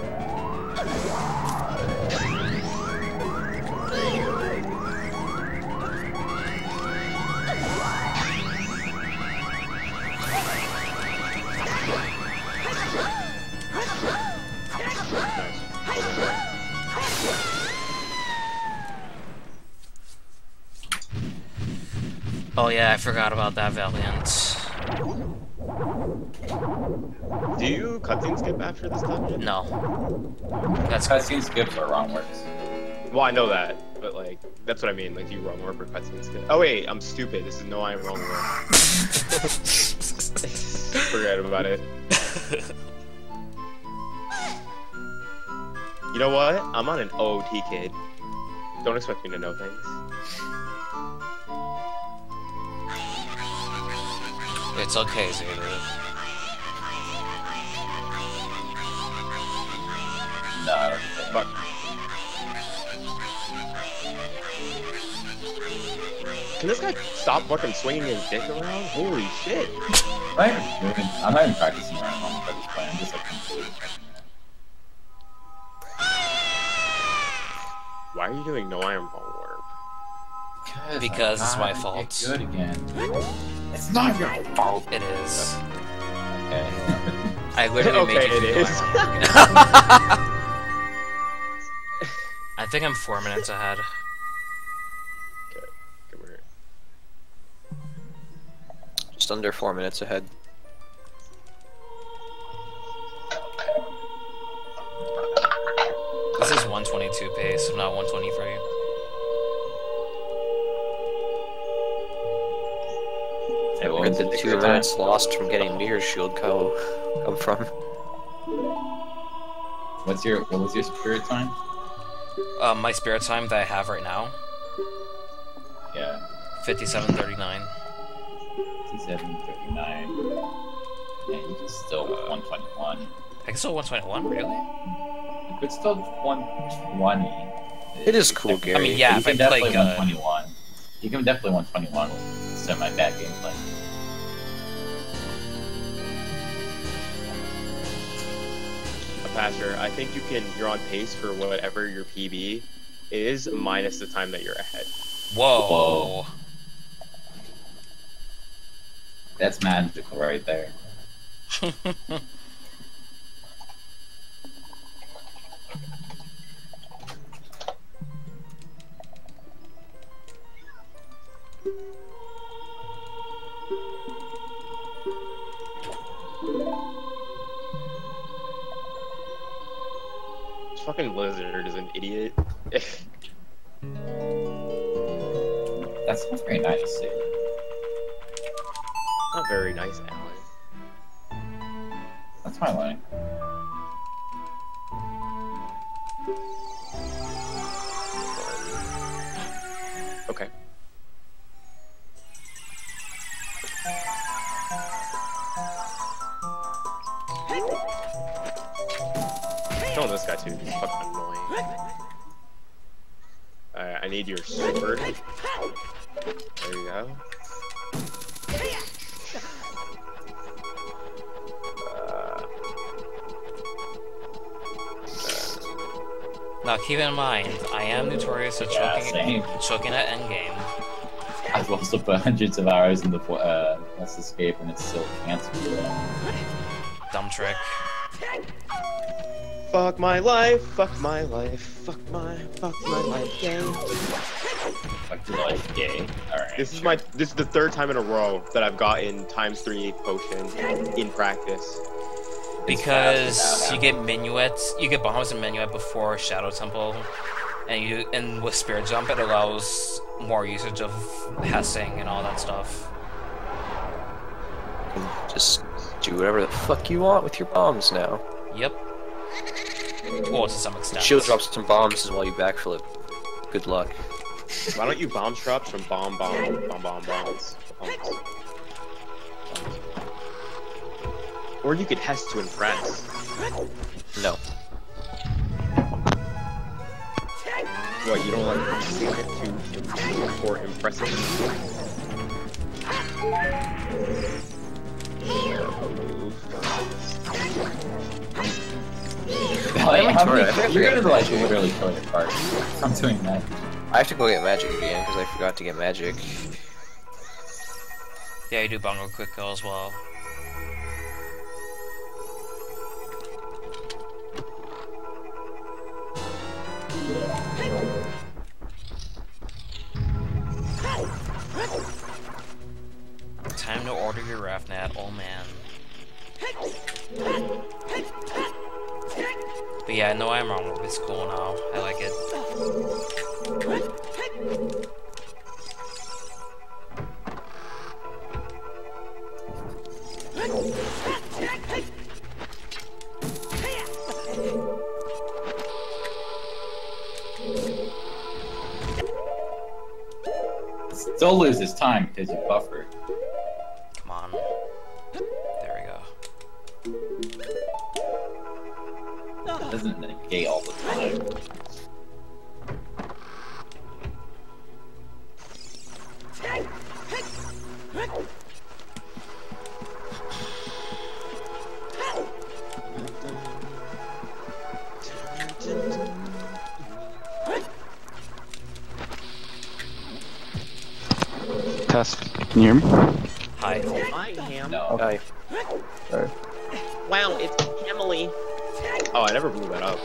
Oh yeah, I forgot about that Valiant. Do you cutscene skip after this dungeon? No. That's Cutscene skips are wrong words. Well, I know that, but like, that's what I mean. Like, do you wrong work or cutscene skip? Oh wait, I'm stupid. This is no, I'm wrong work. Forget about it. You know what? I'm on an O O T, kid. Don't expect me to know things. It's okay, Xavier. No, I don't think. Fuck. Can this guy stop fucking swinging his dick around? Holy shit. I'm not even, I'm not even practicing right now at this point. I'm just like completely. Why are you doing no iron ball warp? Because it's my gotta fault. get good again. It's not your fault. It is. Okay. I literally Okay, made you it do is. I think I'm four minutes ahead. Okay, come here. Just under four minutes ahead. This is one twenty-two pace, not one twenty-three. Hey, what Where was did it the that two you were minutes at? lost from getting Mirror Shield come, come from? What's your what was your spirit time? Uh, my spirit time that I have right now, Yeah, fifty-seven thirty-nine. fifty-seven thirty-nine. Yeah, you can still one twenty-one. I can still one twenty-one, really? You could still one twenty. It is cool, Gary. I mean, yeah, you if can I definitely play good. one twenty-one. You can definitely one twenty-one with semi-bad gameplay. Pastor, I think you can, you're on pace for whatever your P B is, minus the time that you're ahead. Whoa. Whoa. That's magical right there. This fucking lizard is an idiot. That's not very nice. eh? Not very nice, Alan. That's my line. Okay. Killing this guy too. He's fucking annoying. Alright, I need your sword. There you go. Uh, Now keep in mind, I am notorious at Yeah, choking, same. choking at endgame. I've also put hundreds of hours into uh, Let's Escape and it's still canceled. Dumb trick. fuck my life, fuck my life, fuck my, fuck my life, yeah. Fuck Like gay. Alright. This is my this is the third time in a row that I've gotten times three potion in practice. Because you get minuets, you get bombs and minuet before Shadow Temple, and you and with Spirit Jump it allows more usage of hessing and all that stuff. Just do whatever the fuck you want with your bombs now. Yep. Well, to some extent. Shield drops some bombs while you backflip. Good luck. Why don't you bomb traps from bomb bomb bomb bomb bombs? bombs. Or you could hess to impress. No. What, you don't like hessing it to for impressive? Like, how Sorry, many, I think you're I gonna forgot like to literally kill your part. I'm doing that. I have to go get magic again because I forgot to get magic. Yeah, you do bongo quick kill as well. Time to order your Rafnat, oh man. But yeah, no, I'm wrong. It's cool now. I like it. Still loses time because you buffered. Come on. There we go. It doesn't negate all the time. Test. Can you hear me? Hi. I am. No. Okay. Sorry. Wow, it's Emily. Oh, I never blew that up.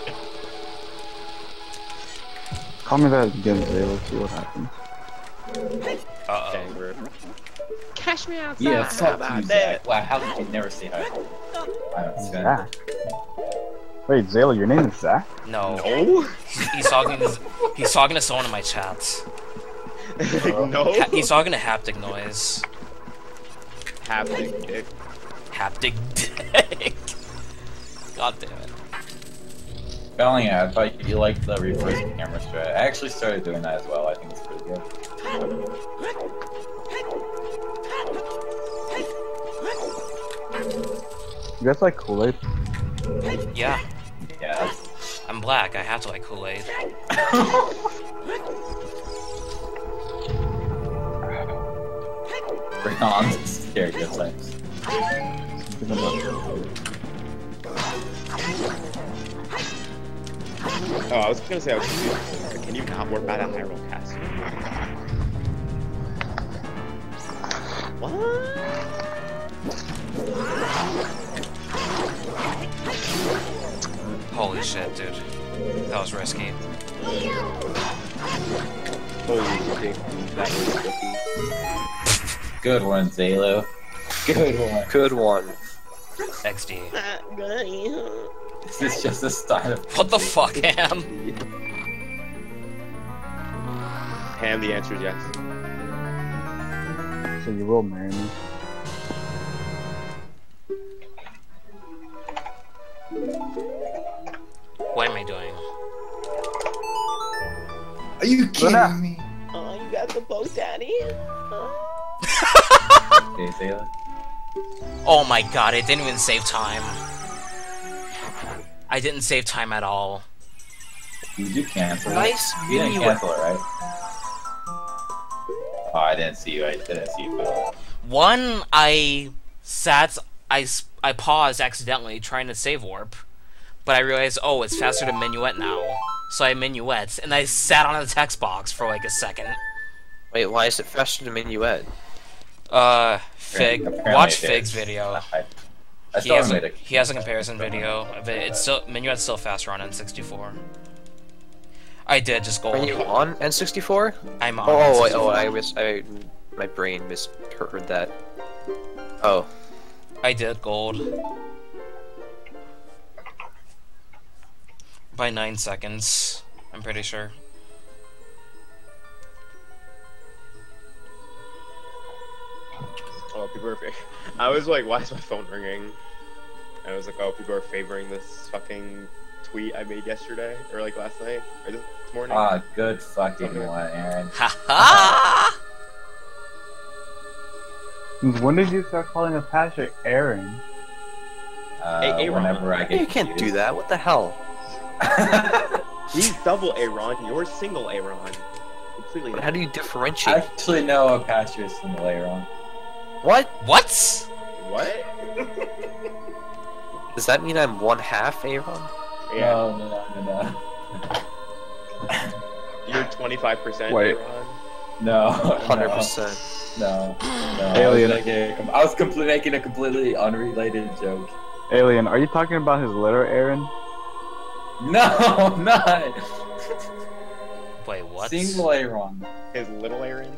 Call me that again, Zay. Let's see what happens. Uh Dang, oh. bro. Cash me outside. Yeah, How fuck about you, that? Zach. Wow, how did you never say hi? I don't see that. Zach. Wait, Zayla, your name is Zach? No. No? He's, he's talking to he's talking to someone in my chat. No? Ha he's talking to haptic noise. Haptic dick. Haptic dick. God damn it. Spelling it, I thought you liked the reverse camera strat. I actually started doing that as well. I think it's pretty good. You guys like Kool-Aid? Yeah. Yeah. I'm black. I have to like Kool-Aid. Bring on stereotypes. Oh, I was gonna say, I was confused. Can you not work by that Hyrule Castle? What? Holy shit, dude. That was risky. Holy dick, that was tricky. Good one, Zalo. Good one. Good one. X D. This is just a style of What the fuck, Ham? Ham, the answer is yes. So you will marry me. What am I doing? Are you kidding me? Oh, you got the boat, Daddy. Okay, Zayla. Oh my god, it didn't even save time. I didn't save time at all. You did cancel it. Nice You didn't minuet. cancel it, right? Oh, I didn't see you. I didn't see you. But... One, I sat, I, s- I paused accidentally trying to save warp, but I realized, oh, it's faster to minuet now. So I minuet, and I sat on the text box for like a second. Wait, why is it faster to minuet? Uh, Fig, Apparently watch it Fig's is. video. I, I He still has, made a, it. he has a comparison video of it. It's still, minuet's still faster on N sixty-four. I did, just Are gold. you on N sixty-four? I'm on. Oh, oh, wait, N sixty-four. oh, I mis- I, my brain misheard that. Oh. I did gold. By nine seconds, I'm pretty sure. Oh, people are. Fa I was like, why is my phone ringing? And I was like, oh, people are favoring this fucking tweet I made yesterday, or like last night, or this morning. Ah, good fucking one, Aaron. Ha ha! When did you start calling a pastor Aaron? Uh, Hey, Aaron. whenever I get You can't do confused. that, what the hell? He's double Aaron, you're single Aaron. Completely. How do you I differentiate? actually know a pastor is from later on. What? What? What? Does that mean I'm one half Aaron? Yeah, No, no, no, no, no. you're twenty-five percent Wait. Aaron. No, one hundred percent. No, no. Alien. I was, making, I was completely making a completely unrelated joke. Alien, are you talking about his letter Aaron? No, not Wait, what? single Aaron. His little Aaron.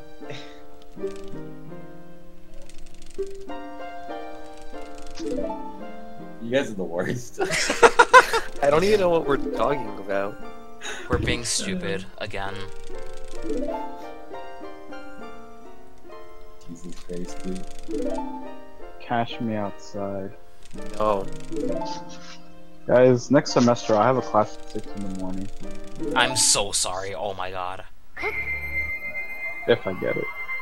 You guys are the worst. I don't even know what we're talking about. We're being stupid again. Jesus Christ, dude. Cash me outside. No. Guys, next semester I have a class at six in the morning. I'm so sorry. Oh my god. If I get it.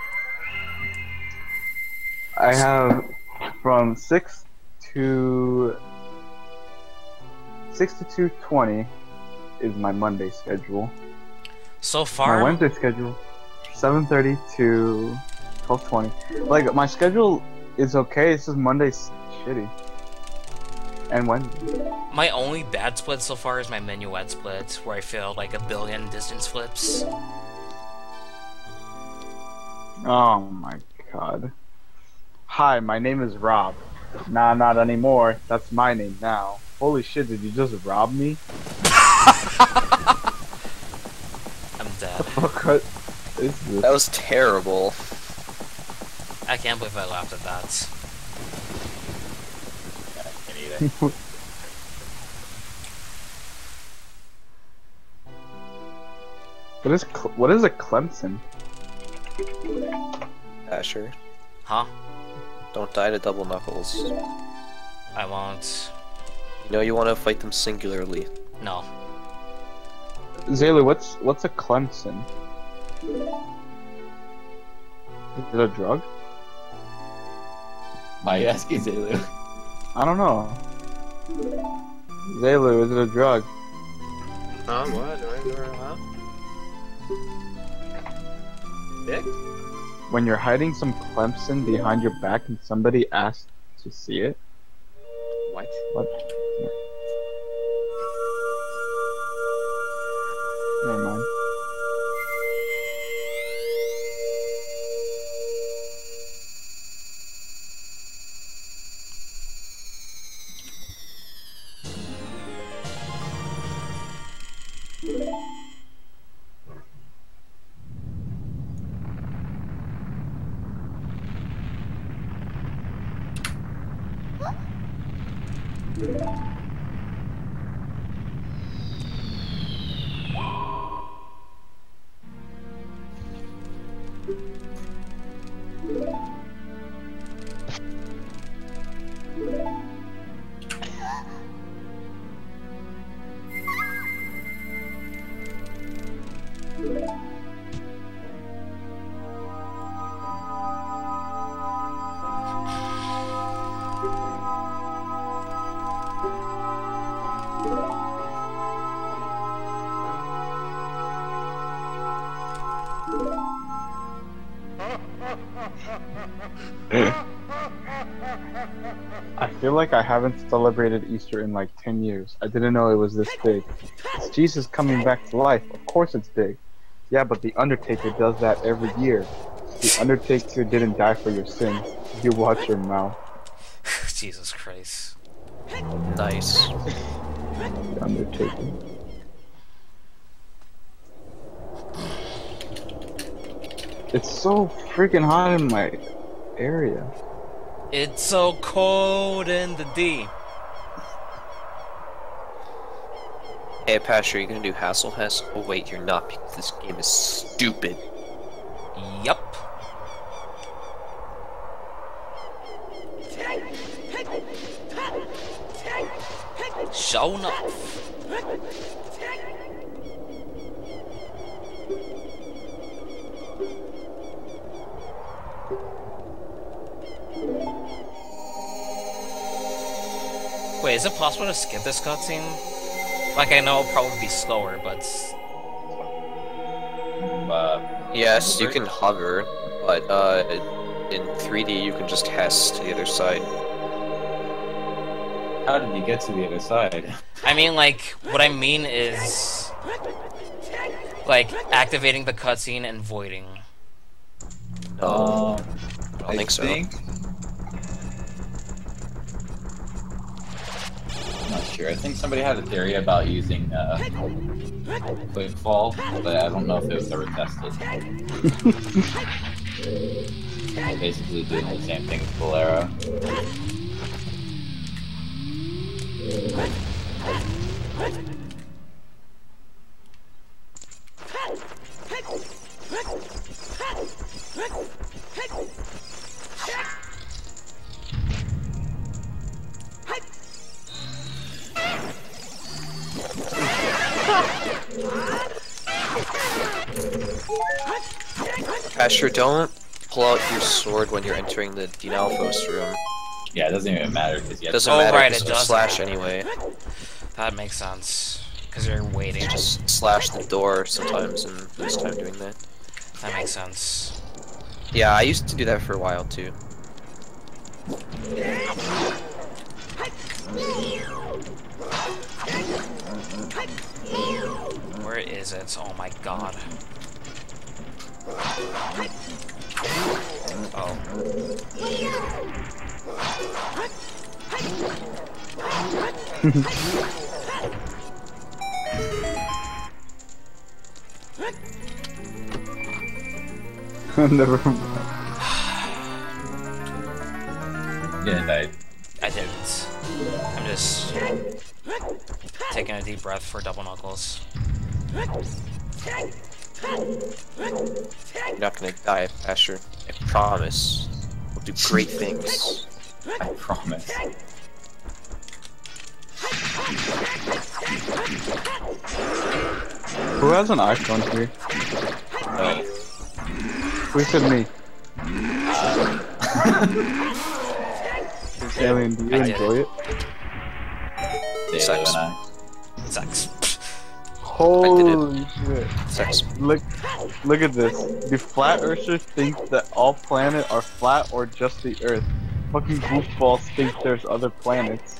I have from six to six to two twenty is my Monday schedule. So My far, Wednesday schedule seven thirty to twelve twenty. Like my schedule is okay, it's just Monday's shitty. And Wednesday. my only bad split so far is my minuet split, where I failed like a billion distance flips. Oh my god. Hi, my name is Rob. Nah, not anymore. That's my name now. Holy shit, did you just rob me? I'm dead. What is this? That was terrible. I can't believe I laughed at that. I can't either. What is Cle- what is a Clemson? Asher, Huh? don't die to double knuckles. I won't. You know you want to fight them singularly. No. Zayla, what's what's a Clemson? Is it a drug? My asking Zaylu. I don't know. Zaylu, is it a drug? Um, what? Do I do huh? Dick? When you're hiding some Clemson behind your back and somebody asks to see it? What? What? Never mind. I feel like I haven't celebrated Easter in like ten years. I didn't know it was this big. It's Jesus coming back to life. Of course it's big. Yeah, but the Undertaker does that every year. The Undertaker didn't die for your sins. You watch your mouth. Jesus Christ. Nice. The Undertaker. It's so freaking hot in my area. It's so cold in the D. Hey, Pastor, are you gonna do Hassle Hess? Oh, wait, you're not, because this game is stupid. Yup. Show enough. Wait, is it possible to skip this cutscene? Like, I know it'll probably be slower, but... Uh, Yes, you can hover, but uh, in three D you can just Hess to the other side. how did you get to the other side? I mean, like, what I mean is... Like, activating the cutscene and voiding. No, Um, I don't think so. I'm not sure. I think somebody had a theory about using uh, quick fall, but I don't know if it was ever tested. Basically doing the same thing as Bolero. Pastor, don't pull out your sword when you're entering the Dinalphos room. Yeah, it doesn't even matter because you It have doesn't Oh, matter right, because it you doesn't. slash anyway. That makes sense. Because you're waiting. You just slash the door sometimes, and this time doing that. That makes sense. Yeah, I used to do that for a while too. Where is it? Oh my god. Oh. Never mind. Yeah, I, I didn't. I'm just taking a deep breath for double knuckles. You're not gonna die, Pastor. I promise. We'll do great things. I promise. Who has an iPhone here? Uh, Who said me? Alien, do you I did enjoy it? Dalo Sucks. and I. Sucks. Holy shit. Sex. Look, look at this. Do flat earthers think that all planets are flat or just the Earth? Fucking goofballs think there's other planets.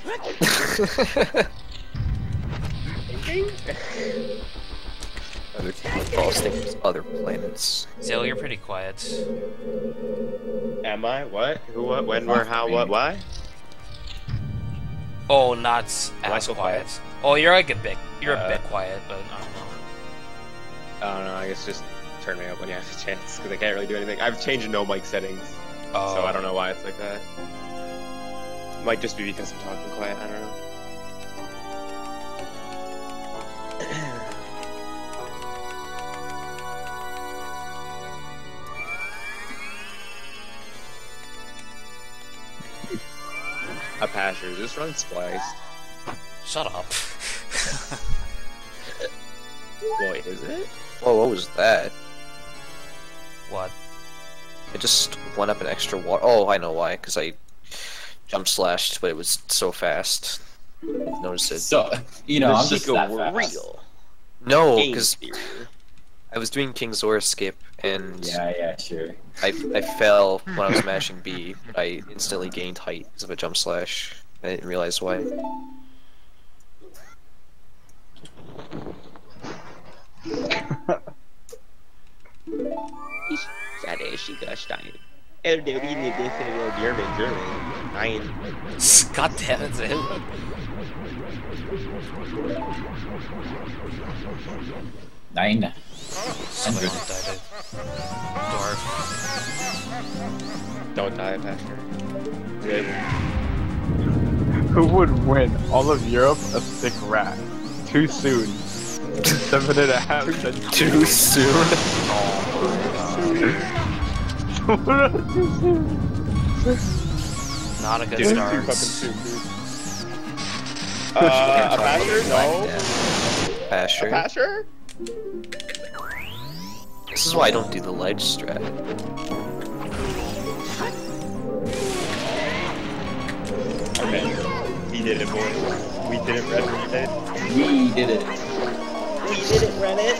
Other false things, other planets. Zil, you're pretty quiet. Am I? What? Who? What? When? Where? How? What? Why? Oh, not as Why so quiet. quiet? Oh, you're like a bit. You're a Uh, bit quiet, but I don't know. I don't know. I guess just turn me up when you have a chance, because I can't really do anything. I've changed no mic settings, Oh. so I don't know why it's like that. Might just be because I'm talking quiet. I don't know. A pasture. Just run spliced. Shut up. Boy, is it? Whoa, what was that? What? It just went up an extra water. Oh, I know why. Because I jump slashed, but it was so fast. Notice it. So, you know, I'm just Chico that were fast. real. No, Game because theory. I was doing King's Zora skip, and Yeah, yeah, sure. I, I fell when I was mashing B, but I instantly gained height because of a jump slash. I didn't realize why. Ich sage, Schickerstein. Er der Linie der German German. Nein. God damn it, Zil. Nine. Somebody died. Dwarf. Don't die, Pastor. Good. Who would win? All of Europe, a sick rat. Too soon. Seven and a half centuries. Too soon. Too soon. Not a good Dude, too start. fucking soon, dude. Uh, a Pastor? No. A Pasture. Pastor? This is why I don't do the ledge strat. Okay. He did it, boys. We did it, Red. We did it. We did it. We did it, Reddit.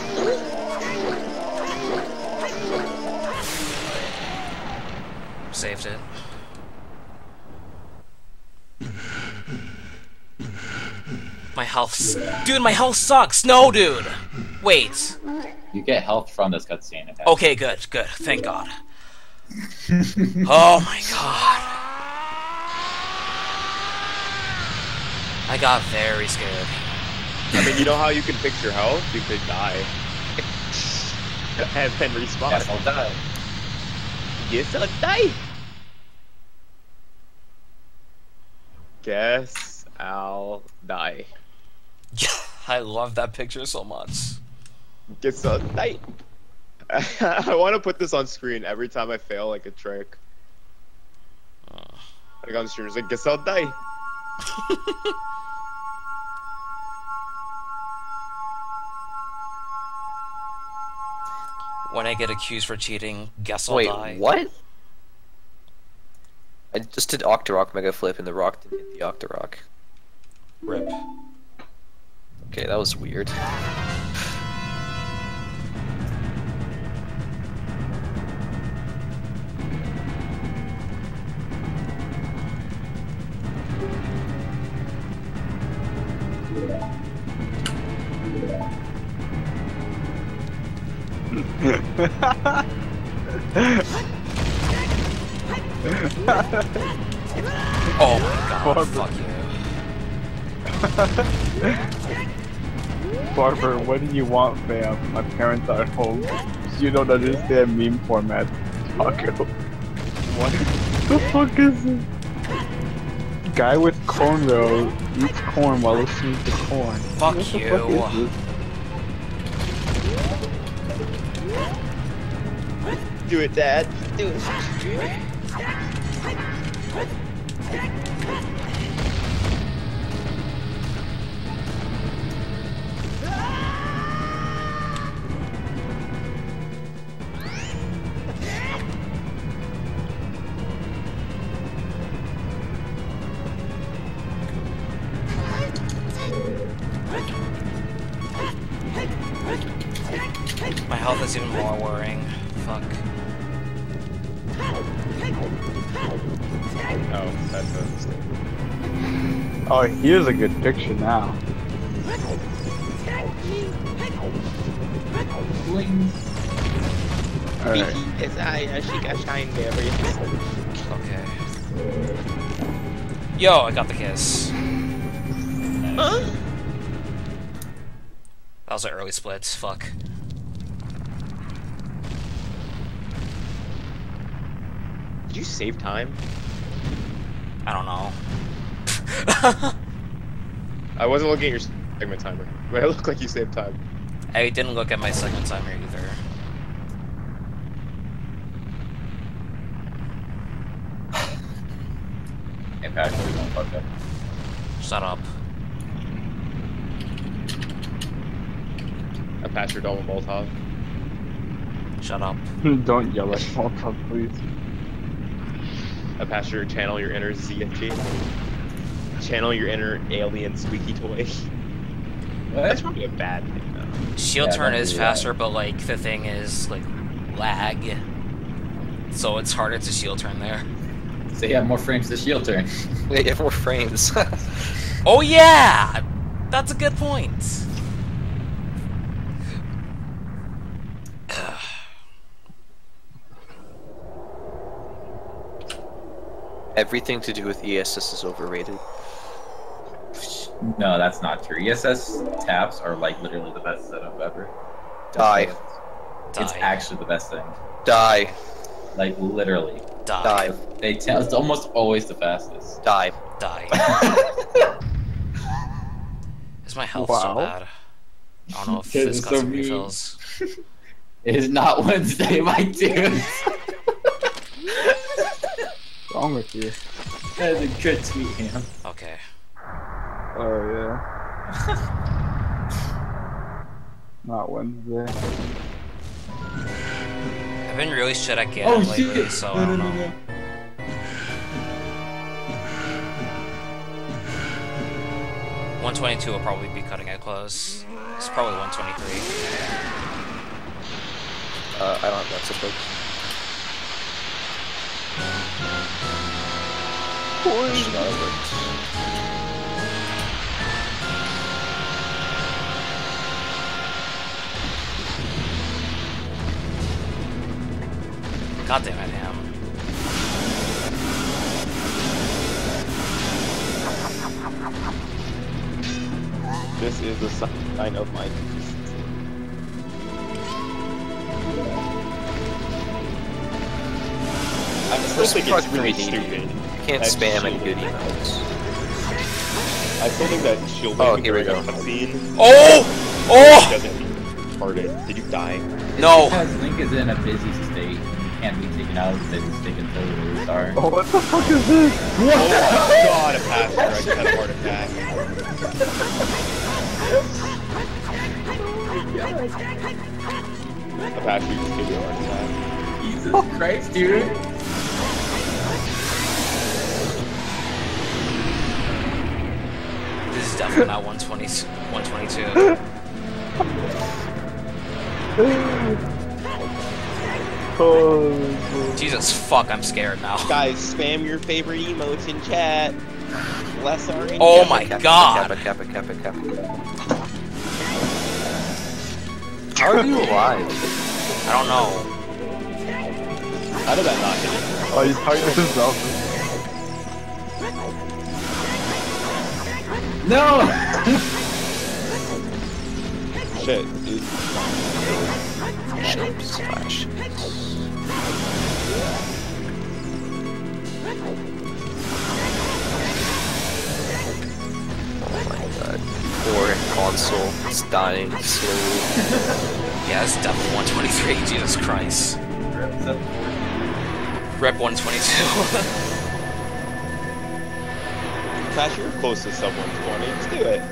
Saved it. My health, s- dude. My health sucks. No, dude. Wait. You get health from this cutscene. Okay. Okay, good, good. Thank God. Oh my God. I got very scared. I mean, you know how you can fix your health? You could die. And then respawn. Yes, I'll die. Guess I'll die. Guess I'll die. I love that picture so much. Guess I'll die. I want to put this on screen every time I fail like a trick. Uh. Like on stream, it's like, guess I'll die. When I get accused for cheating, guess I'll Wait, die. what? I just did Octorok Mega Flip and the rock didn't hit the Octorok. Rip. Okay, that was weird. Oh my God! Barber. Fuck you. Barber, what do you want, fam? My parents are home. You don't understand meme format. Taco. What the fuck is this? Guy with cornrow eats corn while listening to corn. Fuck What the you. fuck is this? Do it, Dad. Do it. My health is even more worrying. Fuck. Oh, that's a mistake. Oh, here's a good picture now. Alright. Yes, I actually got shine there. Okay. Yo, I got the kiss. Huh? That was an early split. Fuck. Did you save time? I don't know. I wasn't looking at your segment timer, but it looked like you saved time. I didn't look at my segment timer either. Hey, Patrick, don't fuck up. Shut up. I passed your double Molotov. Shut up. Don't yell at Molotov, please. I passed your channel your inner Z F G. Channel your inner alien squeaky toy. That's What? probably a bad thing though. Shield Yeah, turn don't is do faster, that. but like the thing is like lag, so it's harder to shield turn there. So you have more frames to shield turn. Yeah, you have more frames. Oh yeah, that's a good point. Everything to do with E S S is overrated. No, that's not true. E S S taps are like literally the best setup ever. Die. It's Die. actually the best thing. Die. Like literally. Die. Dive. They tell it's almost always the fastest. Dive. Die. Is my health Wow. so bad? I don't know if Because this it's got so some mean. refills. It is not Wednesday, my dude. What's wrong with you? That is a good tweet, Ham. Okay. Oh yeah. Not Wednesday. I've been really shit at getting Oh lately, shit! so No, I no, don't no, know. no. one twenty-two will probably be cutting it close. It's probably one twenty-three. Uh, I don't have that support. Should not have worked. God damn it, Ham. This is a sign of my. I still This think part it's really really needy. stupid. You can't That's spam any shielding. good emotes. I still think that shielding Oh, here we during go. a cutscene Oh! Oh! doesn't retarded. Did you die? No! Because Link is in a busy state. He can't be taken out because he's taking totally restart. Oh, what the fuck is this? Oh my god, a pastor, I just had a heart attack. A pastor just gave you a heart attack. Jesus Christ, dude. This is definitely not one twenty, one twenty-two. Oh, Jesus fuck, I'm scared now. Guys, spam your favorite emotes in chat. Less are in Oh chat. my Kappa, god! Kappa, kappa, kappa, kappa. How are you alive? I don't know. How did that not hit you? oh, he's fighting himself. No! Shit, dude. Shape slash. Oh my god. Poor console. It's dying slowly. Yeah, it's definitely one twenty-three, Jesus Christ. Rep one twenty-two. Pass, you're close to sub one twenty. Just do it.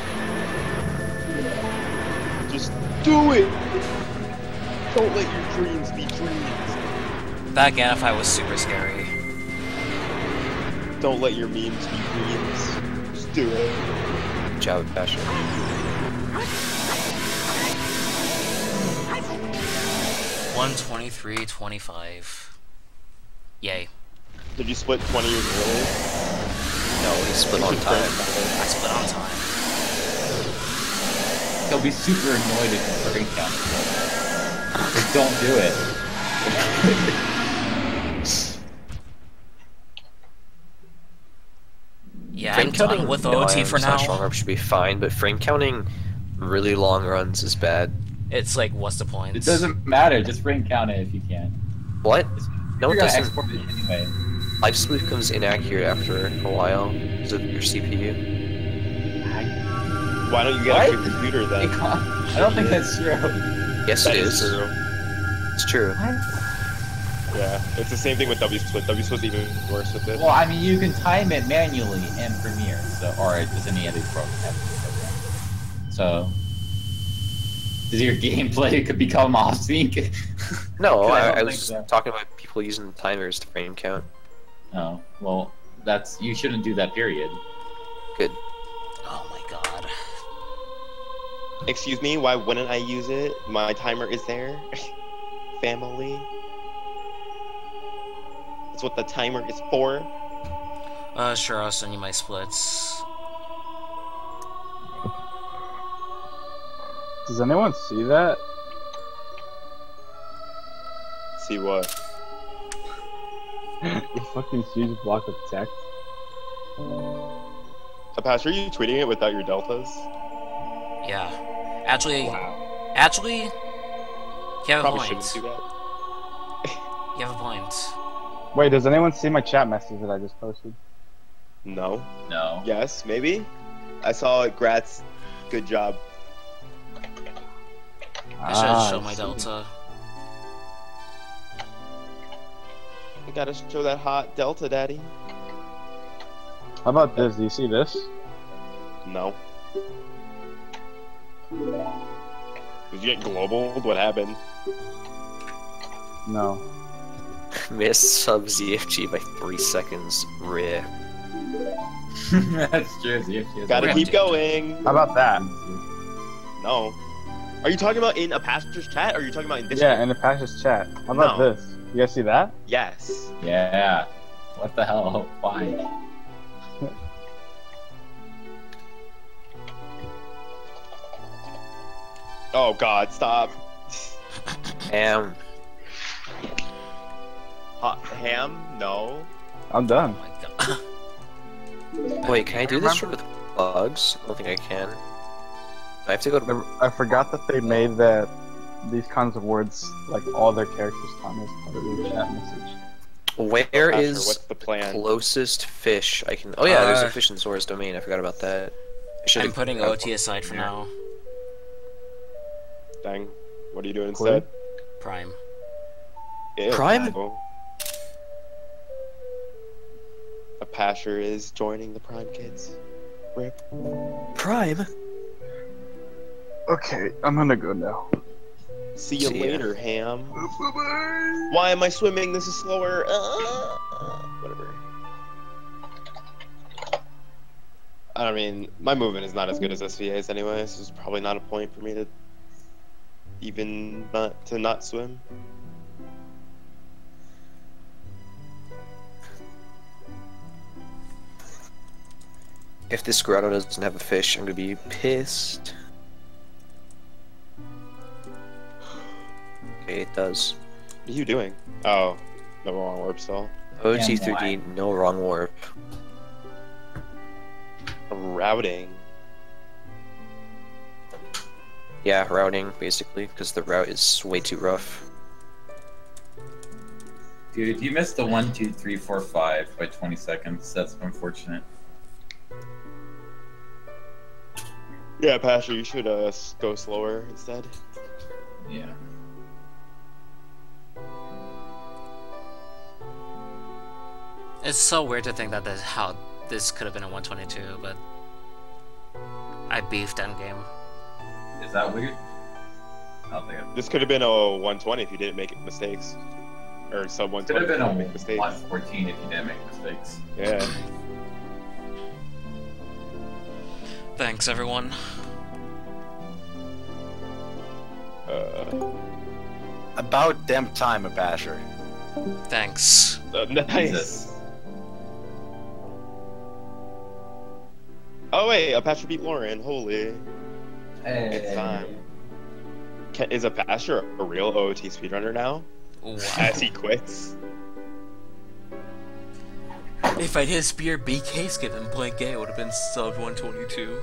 Just do it. Don't let your dreams be dreams. That again if I was super scary. Don't let your memes be memes. Just do it. Good job, Passion. one twenty-three twenty-five. Yay. Did you split twenty years early? No, he split on time. I split on time. He'll be super annoyed if you break down. Just don't do it. Yeah, Frame I'm done counting with no O T for items, slash now. long run should be fine, but frame counting really long runs is bad. It's like, what's the point? It doesn't matter. Just ring count it if you can. What? No, You're it gonna doesn't. export it anyway. Life split becomes inaccurate after a while because of your C P U. Why don't you get What? a good computer then? I don't think that's true. Yes, That it is is. true. It's true. Yeah, it's the same thing with W split. W split's even worse with it. Well, I mean, you can time it manually in Premiere, so or just any other program. So, does your gameplay could become off sync? No, I I, don't I was think so. talking about people using timers to frame count. Oh, well, that's you shouldn't do that. Period. Good. Oh my god. Excuse me, why wouldn't I use it? My timer is there. Family. That's what the timer is for. Uh, sure, I'll send you my splits. Does anyone see that? See what? The fucking huge block of text. A pastor, are you tweeting it without your deltas? Yeah. Actually, Wow. actually, you have a Probably point. shouldn't do that. You have a point. Wait, does anyone see my chat message that I just posted? No. No. Yes, maybe? I saw it. Grats. Good job. I should Ah, show my see. delta. You gotta show that hot Delta, daddy. How about this? Do you see this? No. Did you get global? What happened? No. Missed sub Z F G by three seconds. Rip. That's true. Z F G is Gotta a keep dude. going. How about that? No. Are you talking about in a passenger's chat, or are you talking about in Discord? Yeah, in the Pastor's chat. How about No. this? You guys see that? Yes. Yeah. What the hell? Why? Oh god, stop. Damn. Hot ham? No. I'm done. Oh my god. Wait, can I do this with bugs? I don't think I can. I have to go to. I I forgot that they made that these kinds of words, like all their characters count as part of their chat message. Where Pastor, is what's the plan? closest fish I can? Oh yeah, there's Uh, a fish in Zora's domain. I forgot about that. I should've- I'm putting O T aside for now. Dang. What are you doing Quit. instead? Prime. Ew. Prime? Oh. A Pasher is joining the Prime kids. Rip. Prime. Okay, I'm gonna go now. See you See ya. later, ham. Why am I swimming? This is slower. Uh, whatever. I mean, my movement is not as good as S V A's anyway, so it's probably not a point for me to even not to not swim. If this grotto doesn't have a fish, I'm gonna be pissed. Okay, it does. What are you doing? Oh, no wrong warp stall. O T And three D, why? no wrong warp. Routing. Yeah, routing, basically, because the route is way too rough. Dude, you missed the one, two, three, four, five by twenty seconds. That's unfortunate. Yeah, Pasher, you should uh s- go slower instead. Yeah. It's so weird to think that this, how this could have been a one twenty-two, but I beefed endgame. Is that weird? I don't think it This could have been a one twenty if you didn't make mistakes, or sub one could twenty have been if you a didn't make mistakes. one fourteen if you didn't make mistakes. Yeah. Thanks, everyone. Uh, About damn time, a basher. Thanks. uh, nice. Jesus. Oh wait, a Pasher beat Lauren. Holy, Hey. it's time. Can, is a Pasher a real O O T speedrunner now? Wow. As he quits. If I did Spear B K skip and Blink A, it would have been sub one twenty-two.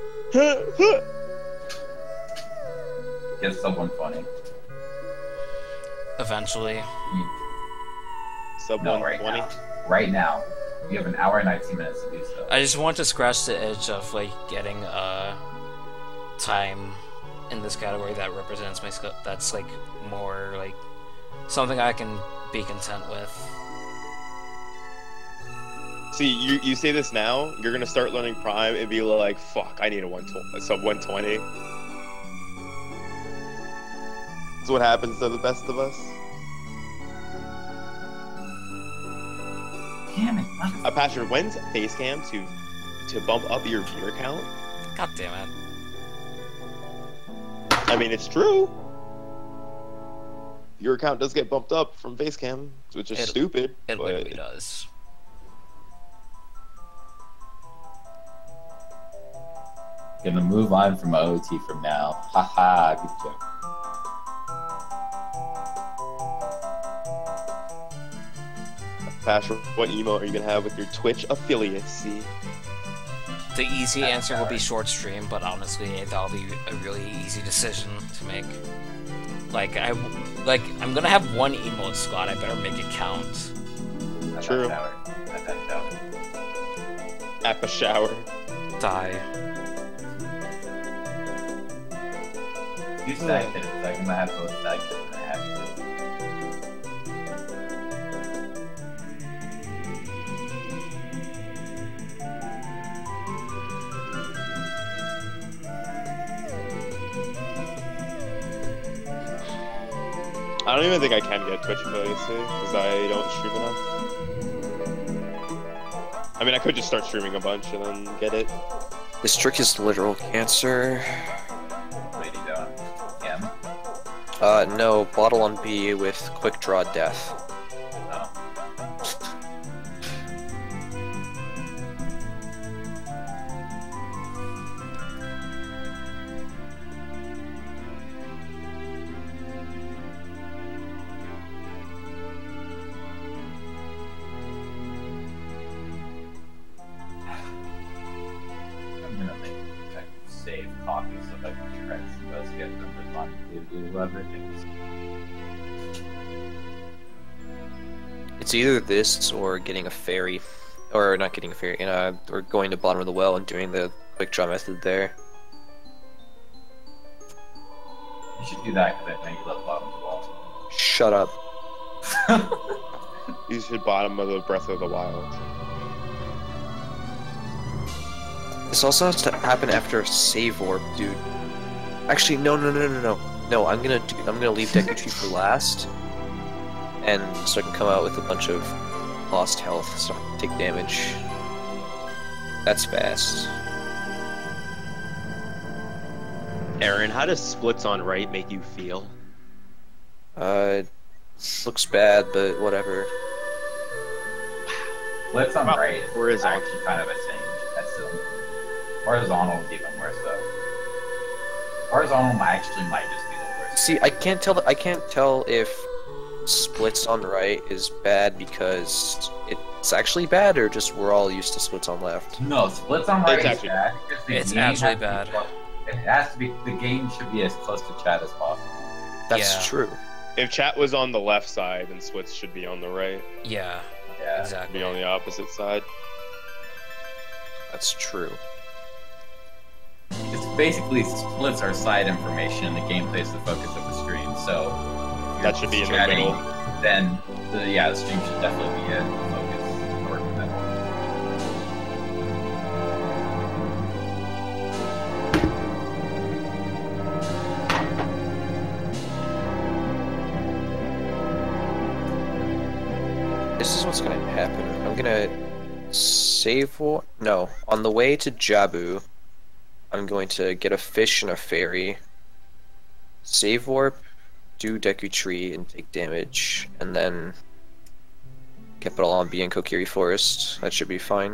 Get sub one twenty. Eventually. You, Sub no, one right twenty. now. Right now. You have an hour and nineteen minutes to do so. I just want to scratch the edge of like getting uh time in this category that represents my skill. That's like more like something I can be content with. See, you you say this now, you're gonna start learning Prime and be like, fuck, I need a one twenty, a sub one twenty. That's what happens to the best of us. Damn it. A Pasher, when's face cam to to bump up your viewer count? God damn it. I mean, it's true. Your account does get bumped up from face cam, which is It- stupid. It but literally does. Gonna move on from O O T from now. Haha, good joke. Pasher, what emote are you gonna have with your Twitch affiliacy? The easy answer will be short stream, but honestly, that'll be a really easy decision to make. Like I, like I'm gonna have one emote slot. I better make it count. At True. that shower. At that shower. At the shower. Die. You stag kids, so I can have both stag kids and a happy kid. I don't even think I can get Twitch affiliates because I don't stream enough. I mean, I could just start streaming a bunch and then get it. This trick is literal cancer. What are you doing? Him? Uh, no, bottle on B with quick draw death. No. I'm gonna make check save copies so if I can try to see those get them to fun to do whoever thinks. It's either this or getting a fairy. Or not getting a fairy, uh, or going to bottom of the well and doing the quick draw method there. You should do that because I think you left bottom of the wall. Shut up. You should bottom of the Breath of the Wild. This also has to happen after a save orb, dude. Actually, no, no, no, no, no. No, I'm gonna do, I'm gonna leave Deku Tree for last. And so I can come out with a bunch of lost health, so I can take damage. That's fast. Aaron, how does splits on right make you feel? Uh, looks bad, but whatever. Splits on Well, right is horizontal. actually kind of a change. That's um, horizontal is even worse though. Horizontal might actually might just be the worst. See, I can't tell. I can't tell if splits on right is bad because it's actually bad, or just we're all used to splits on left. No, splits on right It's is actually- bad because the It's game actually has to be bad. close- It has to be. The game should be as close to chat as possible. That's Yeah. true. If chat was on the left side, then splits should be on the right. Yeah, Yeah. exactly. Be on the opposite side. That's true. It's basically splits are side information, and the gameplay is the focus of the stream. So if you're That should be in the chatting, middle. Then the, yeah, the stream should definitely be a focus or the middle. This is what's gonna happen. I'm gonna save war. No, on the way to Jabu, I'm going to get a fish and a fairy. Save warp, do Deku Tree, and take damage, and then keep it all on B and Kokiri Forest. That should be fine.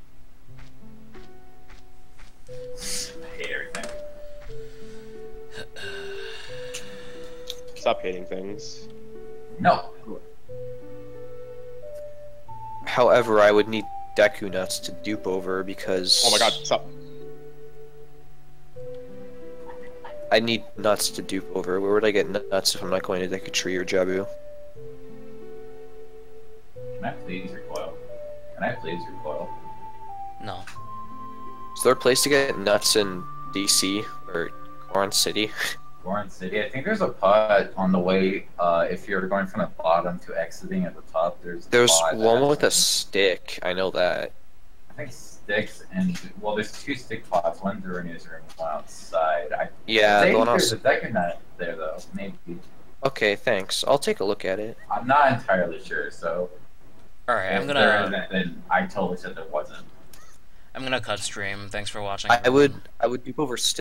I hate everything. Stop hating things. No. However, I would need Deku Nuts to dupe over because. Oh my god, stop. I need nuts to dupe over. Where would I get nuts if I'm not going to Deku Tree or Jabu? Can I please recoil? Can I please recoil? No. Is there a place to get nuts in D C or Coron City? Goron City. I think there's a pod on the way. Uh, if you're going from the bottom to exiting at the top, there's. a There's pod that one has with a some- stick. I know that. I think sticks and well, there's two stick pods. One's in Renews room, one outside. I Yeah, think the one there's else. a deck in that there though. Maybe. Okay, thanks. I'll take a look at it. I'm not entirely sure. So Alright, if I'm there gonna isn't, then I totally said there wasn't. I'm gonna cut stream. Thanks for watching. I, I would everyone. I would dupe over stick.